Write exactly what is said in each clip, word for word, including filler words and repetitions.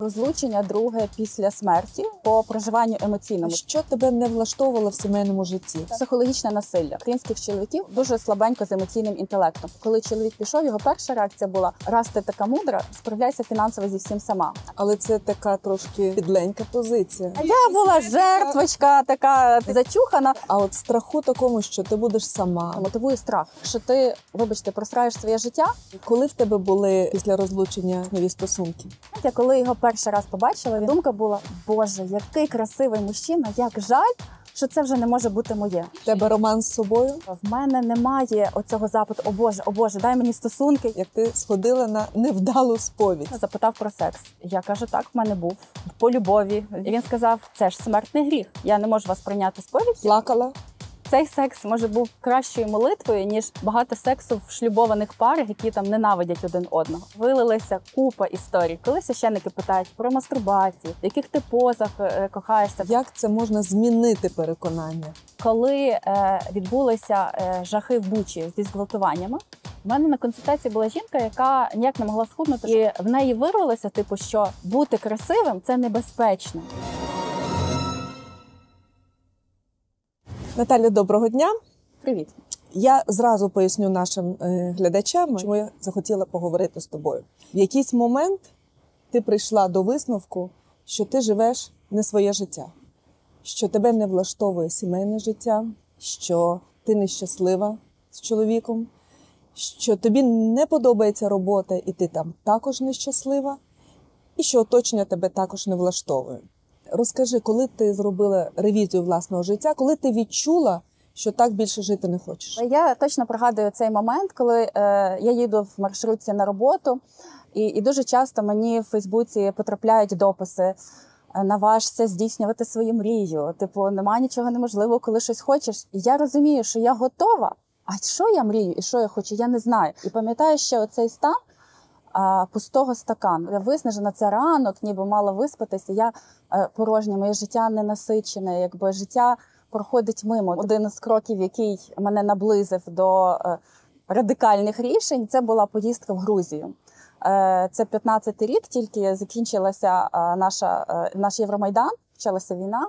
Розлучення друге після смерті по проживанню емоційному. Що тебе не влаштовувало в сімейному житті? Психологічне насилля. Українських чоловіків дуже слабенько з емоційним інтелектом. Коли чоловік пішов, його перша реакція була: раз ти така мудра, справляйся фінансово зі всім сама. Але це така трошки підленька позиція. А я була жертвочка, така зачухана. А от страху такому, що ти будеш сама. Мотивує страх, що ти, вибачте, просраєш своє життя. Коли в тебе були після розлучення нові стосунки? Я коли його перший раз побачила, думка була: Боже, який красивий мужчина, як жаль, що це вже не може бути моє. В тебе роман з собою? В мене немає оцього запиту: о Боже, о Боже, дай мені стосунки. Як ти сходила на невдалу сповідь? Запитав про секс. Я кажу: так, в мене був. По любові. І він сказав: це ж смертний гріх. Я не можу вас прийняти сповідь. Плакала? Цей секс, може, був кращою молитвою, ніж багато сексу в шлюбованих парах, які там ненавидять один одного. Вилилася купа історій. Коли священники питають про мастурбацію, в яких ти позах е, кохаєшся. Як це можна змінити переконання? Коли е, відбулися е, жахи в Бучі зі зґвалтуваннями, в мене на консультації була жінка, яка ніяк не могла схуднути. І в неї вирвалося, типу, що бути красивим – це небезпечно. Наталя, доброго дня. Привіт. Я зразу поясню нашим е, глядачам, чому я захотіла поговорити з тобою. В якийсь момент ти прийшла до висновку, що ти живеш не своє життя, що тебе не влаштовує сімейне життя, що ти нещаслива з чоловіком, що тобі не подобається робота і ти там також нещаслива, і що оточення тебе також не влаштовує. Розкажи, коли ти зробила ревізію власного життя, коли ти відчула, що так більше жити не хочеш? Я точно пригадую цей момент, коли е, я їду в маршрутці на роботу, і, і дуже часто мені в Фейсбуці потрапляють дописи: наважся здійснювати свою мрію, типу, немає нічого неможливого, коли щось хочеш. І я розумію, що я готова, а що я мрію і що я хочу, я не знаю. І пам'ятаю ще оцей стан а, пустого стакану. Я виснажена, це ранок, ніби мала виспатися, я а, порожня, моє життя не насичене, якби життя проходить мимо. Один із кроків, який мене наблизив до а, радикальних рішень, це була поїздка в Грузію. Це п'ятнадцятий рік, тільки закінчилася наша, наш Євромайдан, почалася війна.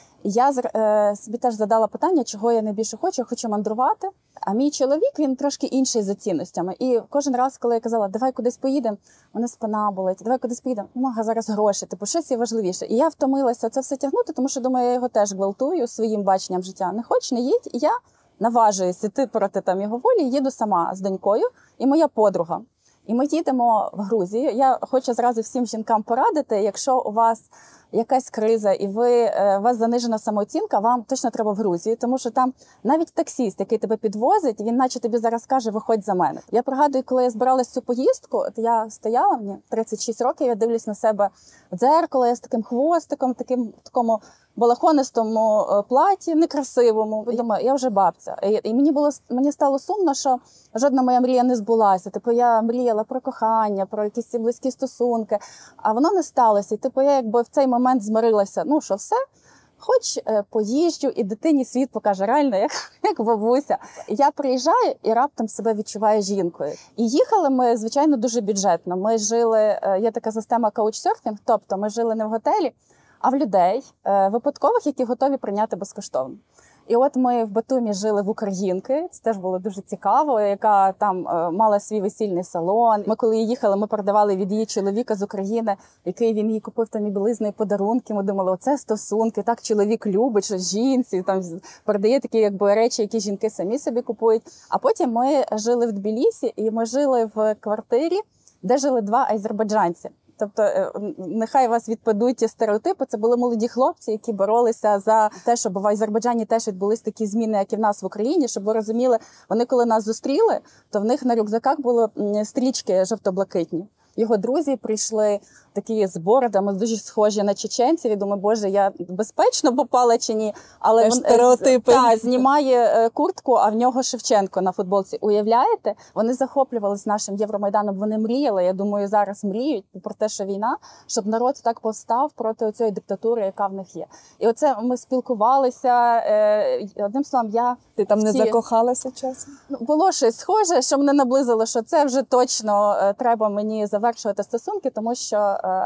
Я собі теж задала питання, чого я найбільше хочу, я хочу мандрувати. А мій чоловік, він трошки інший за цінностями. І кожен раз, коли я казала: давай кудись поїдемо, мене спина болить, давай кудись поїдемо, мага зараз гроші, типу, щось є важливіше. І я втомилася це все тягнути, тому що, думаю, я його теж гвалтую своїм баченням життя. Не хоч, не їдь. І я наважуюсь іти проти там його волі, їду сама з донькою і моя подруга. І ми їдемо в Грузію. Я хочу зразу всім жінкам порадити: якщо у вас якась криза і ви, у вас занижена самооцінка, вам точно треба в Грузію, тому що там навіть таксіст, який тебе підвозить, він наче тобі зараз каже: виходь за мене. Я пригадую, коли я збиралась цю поїздку, от я стояла, мені тридцять шість років, я дивлюсь на себе в дзеркало, я з таким хвостиком, таким такому балахонистому платі, некрасивому. Я думаю, я вже бабця. І мені було мені стало сумно, що жодна моя мрія не збулася. Типу, я мріяла про кохання, про якісь близькі стосунки, а воно не сталося. І типу, я якби в цей момент змирилася, ну що все, хоч е, поїжджу і дитині світ покаже, реально, як, як бабуся. Я приїжджаю і раптом себе відчуваю жінкою. І їхали ми, звичайно, дуже бюджетно. Ми жили, е, є така система каучсерфінг, тобто ми жили не в готелі, а в людей е, випадкових, які готові прийняти безкоштовно. І от ми в Батумі жили в українки, це теж було дуже цікаво, яка там е, мала свій весільний салон. Ми коли їхали, ми продавали від її чоловіка з України, який він їй купив там і білизни, і подарунки. Ми думали, оце стосунки, так чоловік любить, що жінці там продає такі якби речі, які жінки самі собі купують. А потім ми жили в Тбілісі, і ми жили в квартирі, де жили два азербайджанці. Тобто, нехай вас відпадуть ті стереотипи, це були молоді хлопці, які боролися за те, щоб в Азербайджані теж відбулись такі зміни, як і в нас в Україні, щоб ви розуміли, вони коли нас зустріли, то в них на рюкзаках були стрічки жовто-блакитні. Його друзі прийшли такі з бородами, дуже схожі на чеченців. І думаю, боже, я безпечно попала чи ні? Але він стереотипи. Та, знімає куртку, а в нього Шевченко на футболці. Уявляєте? Вони захоплювалися нашим Євромайданом, вони мріяли, я думаю, зараз мріють про те, що війна, щоб народ так повстав проти цієї диктатури, яка в них є. І оце ми спілкувалися, одним словом, я... Ти там не ці... закохалася часом? Було щось схоже, що мене наблизило, що це вже точно треба мені завершувати стосунки, тому що е,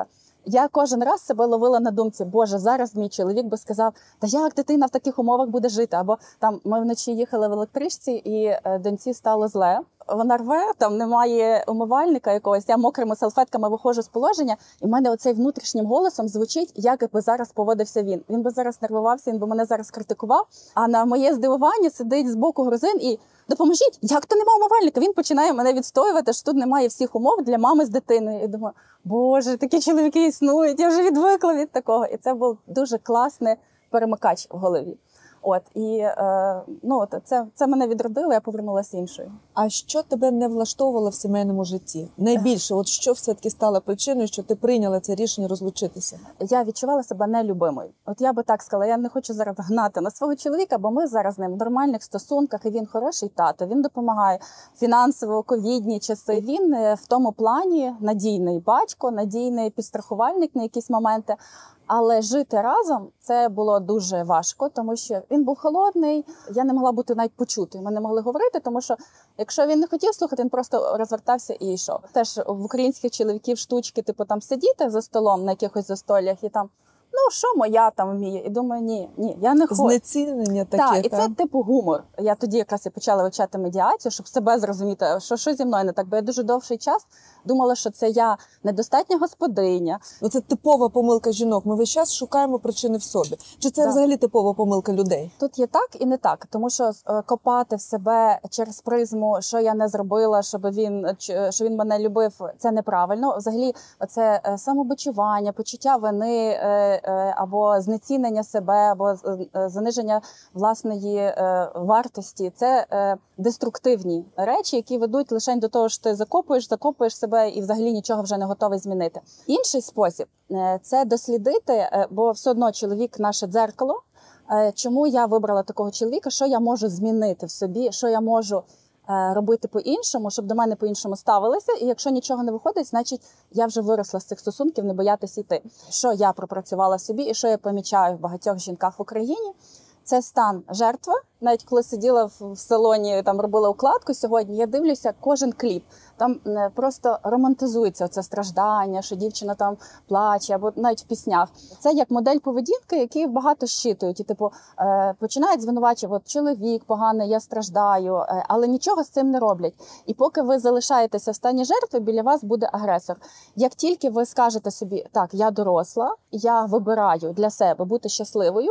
Я кожен раз себе ловила на думці, боже, зараз мій чоловік би сказав, та як дитина в таких умовах буде жити? Або там ми вночі їхали в електричці, і е, доньці стало зле. Вона рве, там немає умивальника якогось, я мокрими салфетками виходжу з положення, і в мене оцей внутрішнім голосом звучить, як би зараз поводився він. Він би зараз нервувався, він би мене зараз критикував, а на моє здивування сидить збоку грузин і допоможіть, як то немає умивальника? Він починає мене відстоювати, що тут немає всіх умов для мами з дитиною. І думаю, боже, такі чоловіки існують, я вже відвикла від такого. І це був дуже класний перемикач в голові. От, і е, ну, це, це мене відродило, я повернулася іншою. А що тебе не влаштовувало в сімейному житті? Найбільше, от що все-таки стало причиною, що ти прийняла це рішення розлучитися? Я відчувала себе нелюбимою. От я би так сказала, я не хочу зараз гнати на свого чоловіка, бо ми зараз з ним в нормальних стосунках, і він хороший тато, він допомагає фінансово, ковідні часи. Він в тому плані надійний батько, надійний підстрахувальник на якісь моменти. Але жити разом це було дуже важко, тому що він був холодний, я не могла бути навіть почутою, ми не могли говорити, тому що якщо він не хотів слухати, він просто розвертався і йшов. Теж в українських чоловіків штучки, типу там сидіти за столом на якихось застолях і там, ну, що моя там вміє? І думаю, ні, ні, я не хочу. Знецінення таке, так? І це типу гумор. Я тоді якраз і почала вивчати медіацію, щоб себе зрозуміти, що, що зі мною не так. Бо я дуже довший час думала, що це я недостатня господиня. Ну, це типова помилка жінок. Ми весь час шукаємо причини в собі. Чи це Так. взагалі типова помилка людей? Тут є так і не так, тому що е, копати в себе через призму, що я не зробила, щоб він, ч- що він мене любив, це неправильно. Взагалі, це е, самобичування, почуття вини е, е, або знецінення себе, або е, заниження власної е, вартості. Це е, деструктивні речі, які ведуть лише до того, що ти закопуєш, закопуєш себе і взагалі нічого вже не готовий змінити. Інший спосіб е, – це дослідити, е, бо все одно чоловік – наше дзеркало. Е, Чому я вибрала такого чоловіка, що я можу змінити в собі, що я можу е, робити по-іншому, щоб до мене по-іншому ставилися. І якщо нічого не виходить, значить я вже виросла з цих стосунків, не боятися йти. Що я пропрацювала собі і що я помічаю в багатьох жінках в Україні – це стан жертви. Навіть коли сиділа в салоні, там робила укладку сьогодні, я дивлюся кожен кліп. Там просто романтизується це страждання, що дівчина там плаче, або навіть в піснях. Це як модель поведінки, які багато щитують. І типу починають звинувачувати, от чоловік поганий, я страждаю, але нічого з цим не роблять. І поки ви залишаєтеся в стані жертви, біля вас буде агресор. Як тільки ви скажете собі, так, я доросла, я вибираю для себе бути щасливою,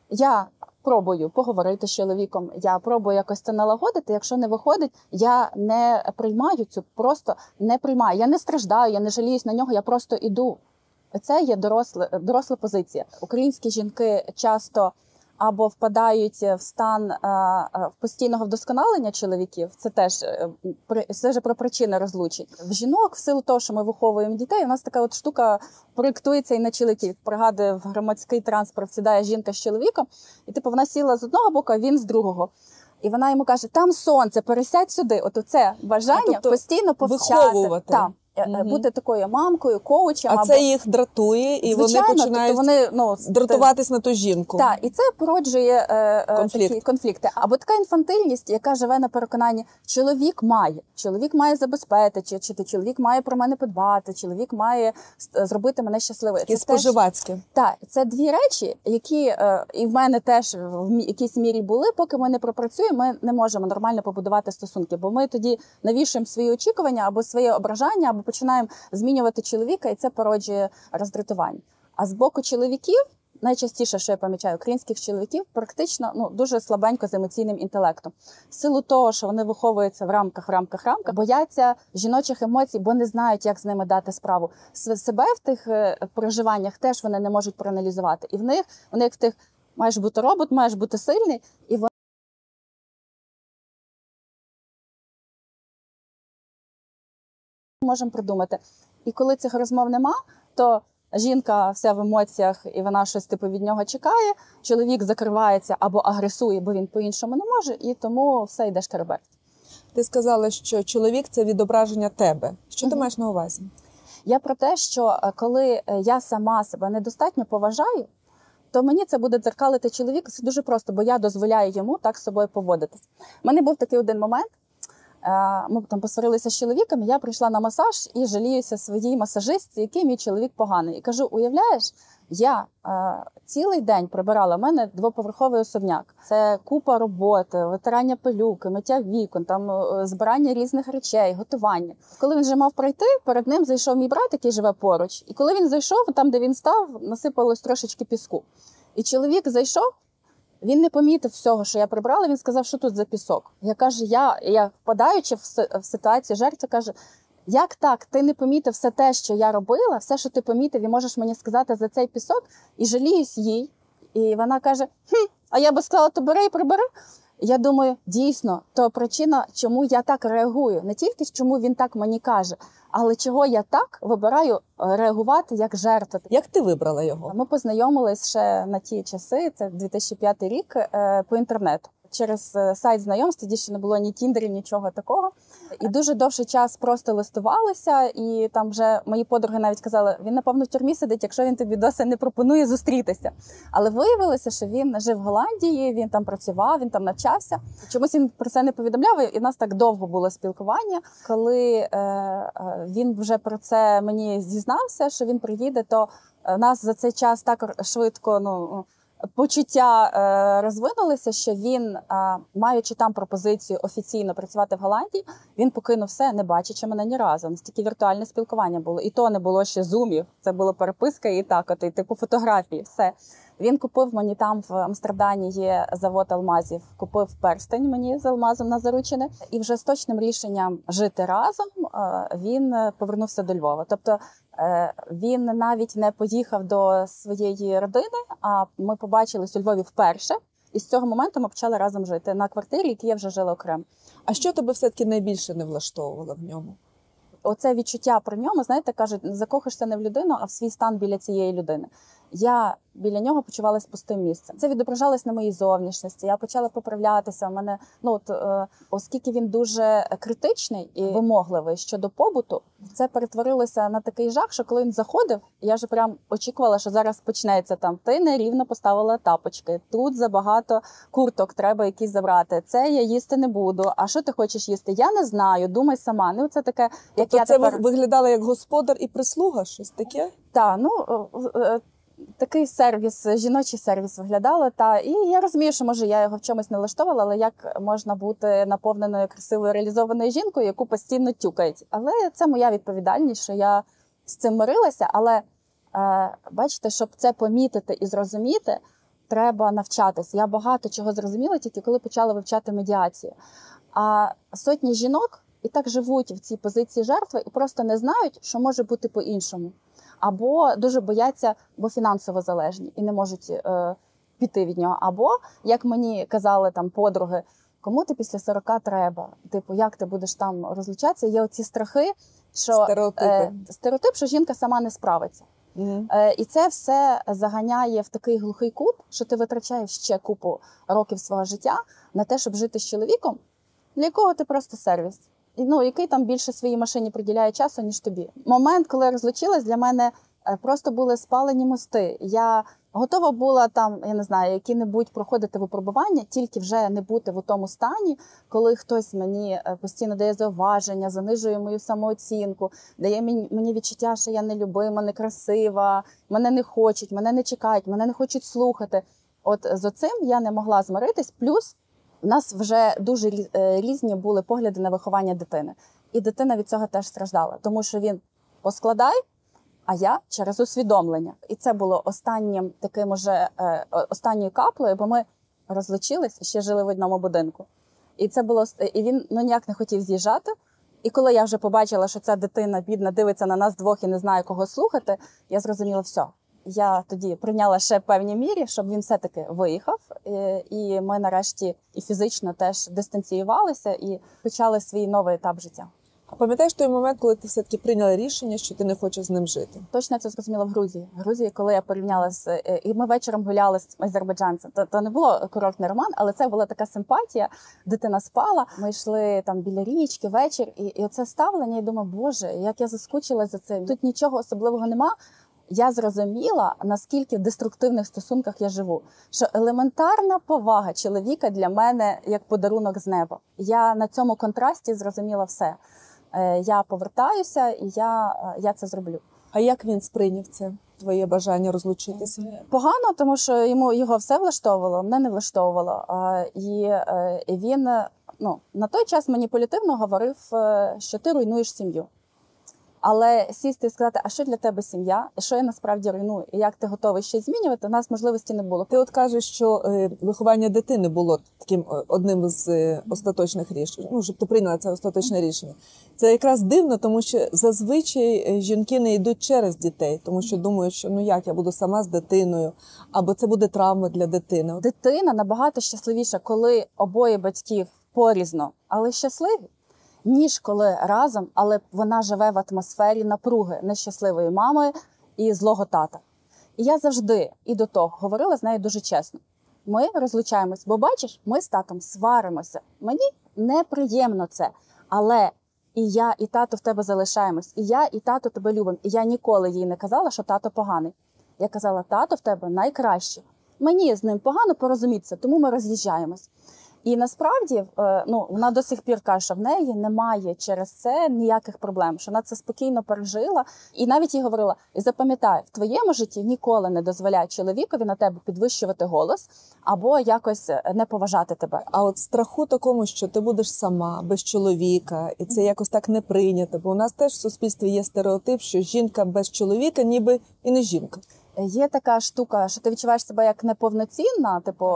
я пробую поговорити з чоловіком, я пробую якось це налагодити. Якщо не виходить, я не приймаю цю, просто не приймаю. Я не страждаю, я не жаліюсь на нього, я просто іду. Це є доросла, доросла позиція. Українські жінки часто або впадають в стан а, постійного вдосконалення чоловіків, це теж це вже про причини розлучень. В жінок, в силу того, що ми виховуємо дітей, у нас така от штука проєктується і на чоловіків. Пригадую, в громадський транспорт сідає жінка з чоловіком, і типу вона сіла з одного боку, а він з другого. І вона йому каже, там сонце, пересядь сюди. От це бажання а, тобто постійно повчати. Виховувати. Так. Угу. Бути такою мамкою, коучем. А або... це їх дратує, і звичайно, вони починають тобто вони, ну, дратуватись на ту жінку. Так, і це породжує е, Конфлікт. такі конфлікти. Або така інфантильність, яка живе на переконанні, чоловік має, чоловік має забезпечити, чи, чи чоловік має про мене подбати, чоловік має зробити мене щасливою. І споживацьке. Так, це дві речі, які е, і в мене теж в якійсь мірі були, поки ми не пропрацюємо, ми не можемо нормально побудувати стосунки, бо ми тоді навішуємо свої очікування або своє ображання, або починаємо змінювати чоловіка, і це породжує роздратування. А з боку чоловіків, найчастіше, що я помічаю, українських чоловіків практично ну, дуже слабенько з емоційним інтелектом. В силу того, що вони виховуються в рамках, в рамках, в рамках, бояться жіночих емоцій, бо не знають, як з ними дати справу. Себе в тих проживаннях теж вони не можуть проаналізувати. І в них, вони як в тих, маєш бути робот, маєш бути сильний, і вони можемо придумати. І коли цих розмов нема, то жінка вся в емоціях, і вона щось типу від нього чекає, чоловік закривається або агресує, бо він по-іншому не може, і тому все йде шкереберть. Ти сказала, що чоловік – це відображення тебе. Що угу. ти маєш на увазі? Я про те, що коли я сама себе недостатньо поважаю, то мені це буде дзеркалити чоловік. Це дуже просто, бо я дозволяю йому так з собою поводитись. У мене був такий один момент. Ми там посварилися з чоловіком, я прийшла на масаж і жаліюся своїй масажистці, який мій чоловік поганий. І кажу, уявляєш, я е, цілий день прибирала, в мене двоповерховий особняк. Це купа роботи, витирання пилюки, миття вікон, там е, збирання різних речей, готування. Коли він вже мав пройти, перед ним зайшов мій брат, який живе поруч. І коли він зайшов, там, де він став, насипалось трошечки піску. І чоловік зайшов, він не помітив всього, що я прибрала, він сказав, що тут за пісок. Я кажу, я, я впадаючи в, в ситуацію жертви, кажу, як так, ти не помітив все те, що я робила, все, що ти помітив, і можеш мені сказати за цей пісок, і жаліюсь їй. І вона каже, хм, а я би сказала, то бери і прибери. Я думаю, дійсно, то причина, чому я так реагую. Не тільки, чому він так мені каже, але чого я так вибираю реагувати як жертва. Як ти вибрала його? Ми познайомились ще на ті часи, це дві тисячі п'ятий рік, по інтернету. Через сайт знайомств, тоді ще не було ні тіндерів, нічого такого. І дуже довший час просто листувалися, і там вже мої подруги навіть казали, він, напевно, в тюрмі сидить, якщо він тобі досі не пропонує зустрітися. Але виявилося, що він жив в Голландії, він там працював, він там навчався. Чомусь він про це не повідомляв, і в нас так довго було спілкування. Коли е, він вже про це мені зізнався, що він приїде, то нас за цей час так швидко, ну, почуття е, розвинулися, що він, е, маючи там пропозицію офіційно працювати в Голландії, він покинув все, не бачачи мене ні разу. Настільки віртуальне спілкування було. І то не було ще зумів, це була переписка і так, от, і типу фотографії, все. Він купив мені там в Амстердамі є завод алмазів, купив перстень мені з алмазом на заручини. І вже з точним рішенням жити разом е, він повернувся до Львова. Тобто він навіть не поїхав до своєї родини, а ми побачились у Львові вперше. І з цього моменту ми почали разом жити на квартирі, які я вже жила окремо. А що тебе все-таки найбільше не влаштовувало в ньому? Оце відчуття про ньому, знаєте, кажуть, закохаєшся не в людину, а в свій стан біля цієї людини. Я біля нього почувалась пустим місцем. Це відображалось на моїй зовнішності. Я почала поправлятися. У мене, ну от, е, оскільки він дуже критичний і вимогливий щодо побуту, це перетворилося на такий жах, що коли він заходив, я вже прям очікувала, що зараз почнеться там. Ти нерівно поставила тапочки, тут забагато курток треба якісь забрати. Це я їсти не буду. А що ти хочеш їсти? Я не знаю, думай сама. Ну це таке, як тобто я це тепер... виглядало як господар і прислуга, щось таке? Так, ну... Е, такий сервіс, жіночий сервіс виглядало. Та, і я розумію, що, може, я його в чомусь не влаштовувала, але як можна бути наповненою, красивою, реалізованою жінкою, яку постійно тюкають. Але це моя відповідальність, що я з цим мирилася. Але, е, бачите, щоб це помітити і зрозуміти, треба навчатись. Я багато чого зрозуміла, тільки коли почала вивчати медіацію. А сотні жінок і так живуть в цій позиції жертви і просто не знають, що може бути по-іншому. Або дуже бояться, бо фінансово залежні і не можуть е, піти від нього. Або, як мені казали там подруги, кому ти після сорока треба? Типу, як ти будеш там розлучатися? Є оці страхи, що е, стереотип, що жінка сама не справиться. Mm-hmm. Е, і це все заганяє в такий глухий кут, що ти витрачаєш ще купу років свого життя на те, щоб жити з чоловіком, для якого ти просто сервіс. Ну, який там більше своїй машині приділяє часу, ніж тобі. Момент, коли я розлучилась, для мене просто були спалені мости. Я готова була там, я не знаю, які-небудь проходити випробування, тільки вже не бути в тому стані, коли хтось мені постійно дає зауваження, занижує мою самооцінку, дає мені відчуття, що я нелюбима, некрасива, мене не хочуть, мене не чекають, мене не хочуть слухати. От з оцим я не могла змиритись, плюс у нас вже дуже різні були погляди на виховання дитини. І дитина від цього теж страждала. Тому що він поскладай, а я через усвідомлення. І це було останнім таким уже, останньою каплею, бо ми розлучились і ще жили в одному будинку. І це було, і він ну, ніяк не хотів з'їжджати. І коли я вже побачила, що ця дитина, бідна, дивиться на нас двох і не знає, кого слухати, я зрозуміла, все. Я тоді прийняла ще певні мірі, щоб він все-таки виїхав. І ми нарешті і фізично теж дистанціювалися і почали свій новий етап життя. А пам'ятаєш той момент, коли ти все-таки прийняла рішення, що ти не хочеш з ним жити? Точно це зрозуміла в Грузії. В Грузії, коли я порівняла з... І ми вечором гуляли з азербайджанцем. То, то не було курортний роман, але це була така симпатія. Дитина спала, ми йшли там біля річки, вечір. І, і оце ставлення, і думаю, боже, як я заскучила за цим. Тут нічого особливого нема. я зрозуміла, наскільки в деструктивних стосунках я живу. Що елементарна повага чоловіка для мене як подарунок з неба. Я на цьому контрасті зрозуміла все. Я повертаюся і я, я це зроблю. А як він сприйняв це, твоє бажання розлучитися? Погано, тому що йому його все влаштовувало, мене не влаштовувало. І він, ну, на той час маніпулятивно говорив, що ти руйнуєш сім'ю. Але сісти і сказати, а що для тебе сім'я, і що я насправді руйную, і як ти готовий щось змінювати, у нас можливості не було. Ти от кажеш, що е, виховання дитини було таким одним з е, остаточних рішень, ну, щоб ти прийняла це остаточне рішення. Це якраз дивно, тому що зазвичай жінки не йдуть через дітей, тому що думають, що ну як, я буду сама з дитиною, або це буде травма для дитини. Дитина набагато щасливіша, коли обоє батьків порізно, але щасливі, ніж коли разом, але вона живе в атмосфері напруги нещасливої мами і злого тата. І я завжди і до того говорила з нею дуже чесно. Ми розлучаємось, бо бачиш, ми з татом сваримося. Мені неприємно це, але і я, і тато в тебе залишаємось, і я, і тато тебе любимо. І я ніколи їй не казала, що тато поганий. Я казала, тато в тебе найкраще. Мені з ним погано порозумітися, тому ми роз'їжджаємось. І насправді, ну, вона до сих пір каже, що в неї немає через це ніяких проблем, що вона це спокійно пережила. І навіть їй говорила, і запам'ятай, в твоєму житті ніколи не дозволяє чоловікові на тебе підвищувати голос або якось не поважати тебе. А от страху такому, що ти будеш сама, без чоловіка, і це якось так не прийнято, бо у нас теж в суспільстві є стереотип, що жінка без чоловіка ніби і не жінка. Є така штука, що ти відчуваєш себе як неповноцінна, типу,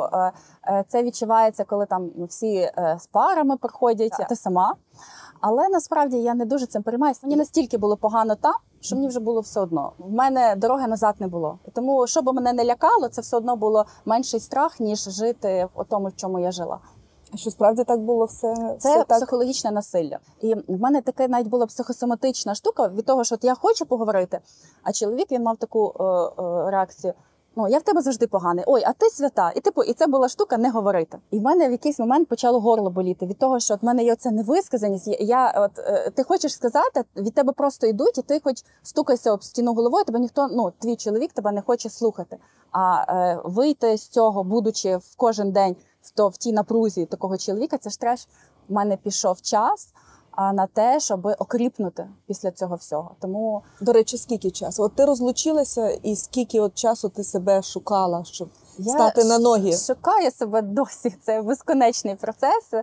це відчувається, коли там всі з парами приходять, а ти сама. Але насправді я не дуже цим переймаюся. Мені настільки було погано там, що мені вже було все одно. В мене дороги назад не було. Тому, що б мене не лякало, це все одно було менший страх, ніж жити в тому, в чому я жила. А що справді так було все? Це все психологічне так? насилля. І в мене таке навіть була психосоматична штука від того, що от я хочу поговорити, а чоловік, він мав таку е, е, реакцію. Ну, я в тебе завжди поганий. Ой, а ти свята. І типу, і це була штука не говорити. І в мене в якийсь момент почало горло боліти від того, що от в мене є оця невисказаність. Я от е, ти хочеш сказати, від тебе просто йдуть, і ти хоч стукайся об стіну головою, тебе ніхто, ну, твій чоловік тебе не хоче слухати. А е, вийти з цього, будучи в кожен день в то в тій напрузі такого чоловіка, це ж треш. У мене пішов час а на те, щоб окріпнути після цього всього. Тому, до речі, скільки часу? От ти розлучилася, і скільки от часу ти себе шукала, щоб я стати на ноги? Я шукаю себе досі, це безконечний процес,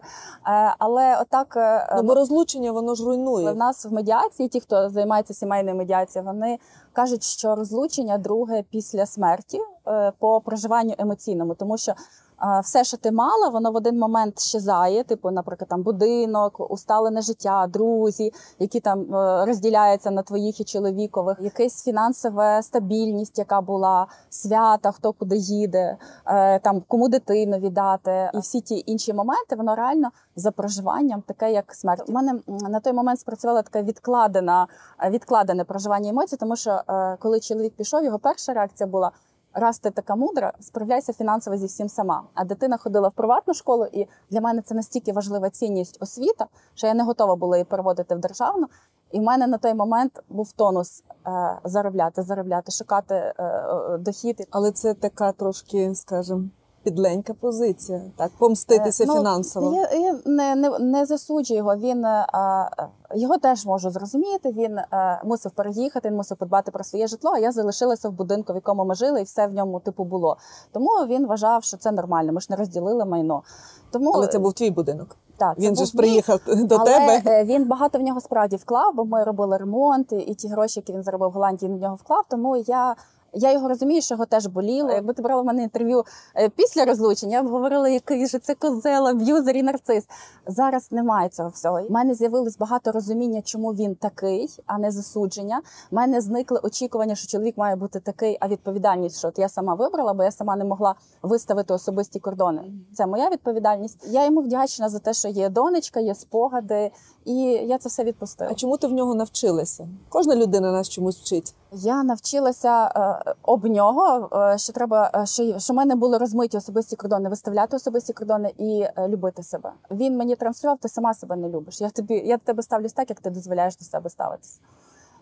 але отак... Ну, бо розлучення, воно ж руйнує. В нас в медіації, ті, хто займається сімейною медіацією, вони кажуть, що розлучення друге після смерті по проживанню емоційному, тому що все, що ти мала, воно в один момент щезає, типу, наприклад, там будинок, усталене життя, друзі, які там розділяються на твоїх і чоловікових, якась фінансова стабільність, яка була, свята, хто куди їде, там кому дитину віддати. І всі ті інші моменти, воно реально за проживанням таке, як смерть. У мене на той момент спрацювала таке відкладена, відкладене проживання емоцій, тому що коли чоловік пішов, його перша реакція була: раз ти така мудра, справляйся фінансово зі всім сама. А дитина ходила в приватну школу, і для мене це настільки важлива цінність освіта, що я не готова була її переводити в державну. І в мене на той момент був тонус е, заробляти, заробляти, шукати е, е, дохід. Але це така трошки, скажімо, підленька позиція, так, помститися е, ну, фінансово. Я, я не, не, не засуджую його, він, е, його теж можу зрозуміти, він е, мусив переїхати, він мусив подбати про своє житло, а я залишилася в будинку, в якому ми жили, і все в ньому типу було. Тому він вважав, що це нормально, ми ж не розділили майно. Тому, але це був твій будинок. Так, він же ж мій, приїхав до але тебе. Він багато в нього справді вклав, бо ми робили ремонт, і ті гроші, які він заробив в Голландії, він в нього вклав, тому я... Я його розумію, що його теж боліло. Якби ти брала в мене інтерв'ю після розлучення, я б говорила, який же це козел, аб'юзер і нарцис. Зараз немає цього всього. У мене з'явилось багато розуміння, чому він такий, а не засудження. У мене зникли очікування, що чоловік має бути такий, а відповідальність, що от я сама вибрала, бо я сама не могла виставити особисті кордони. Це моя відповідальність. Я йому вдячна за те, що є донечка, є спогади, і я це все відпустила. А чому ти в нього навчилася? Кожна людина нас чомусь вчить. Я навчилася е, об нього, е, що треба, е, що, що в мене були розмиті особисті кордони, виставляти особисті кордони і е, любити себе. Він мені транслював: ти сама себе не любиш. Я тобі, я до тебе ставлюсь так, як ти дозволяєш до себе ставитися.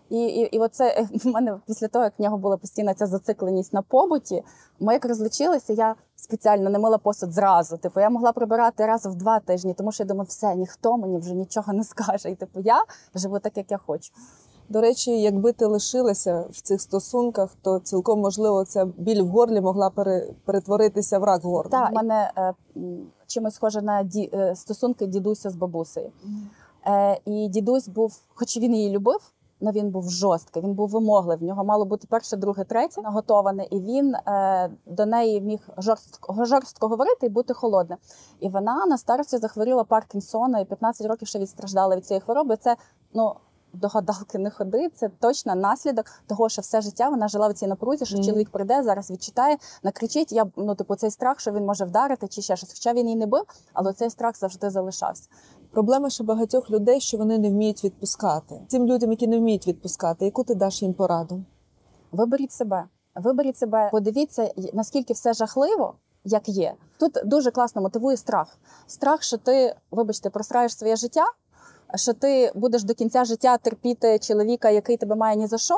І, і, і оце в мене після того, як в нього була постійна ця зацикленість на побуті, ми як розлучилися, я спеціально не мила посуд зразу. Типу, я могла прибирати раз в два тижні, тому що я думаю, все, ніхто мені вже нічого не скаже. І типу, я живу так, як я хочу. До речі, якби ти лишилася в цих стосунках, то цілком можливо ця біль в горлі могла пере, перетворитися в рак горла. Так, у мене е, чимось схоже на ді, е, стосунки дідуся з бабусею. Е, і дідусь був, хоч він її любив, але він був жорсткий, він був вимогливий. В нього мало бути перше, друге, третє наготоване, і він е, до неї міг жорстко, жорстко говорити і бути холодним. І вона на старості захворіла Паркінсона і п'ятнадцять років ще відстраждала від цієї хвороби. Це, ну, до гадалки не ходи, це точно наслідок того, що все життя вона жила в цій напрузі, що mm. чоловік прийде, зараз відчитає, накричить, я, ну, типу, цей страх, що він може вдарити чи ще щось. Хоча він її не бив, але цей страх завжди залишався. Проблема ще багатьох людей, що вони не вміють відпускати. Цим людям, які не вміють відпускати, яку ти даш їм пораду? Виберіть себе. Виберіть себе. Подивіться, наскільки все жахливо, як є. Тут дуже класно мотивує страх. Страх, що ти, вибачте, просраєш своє життя, що ти будеш до кінця життя терпіти чоловіка, який тебе має ні за що,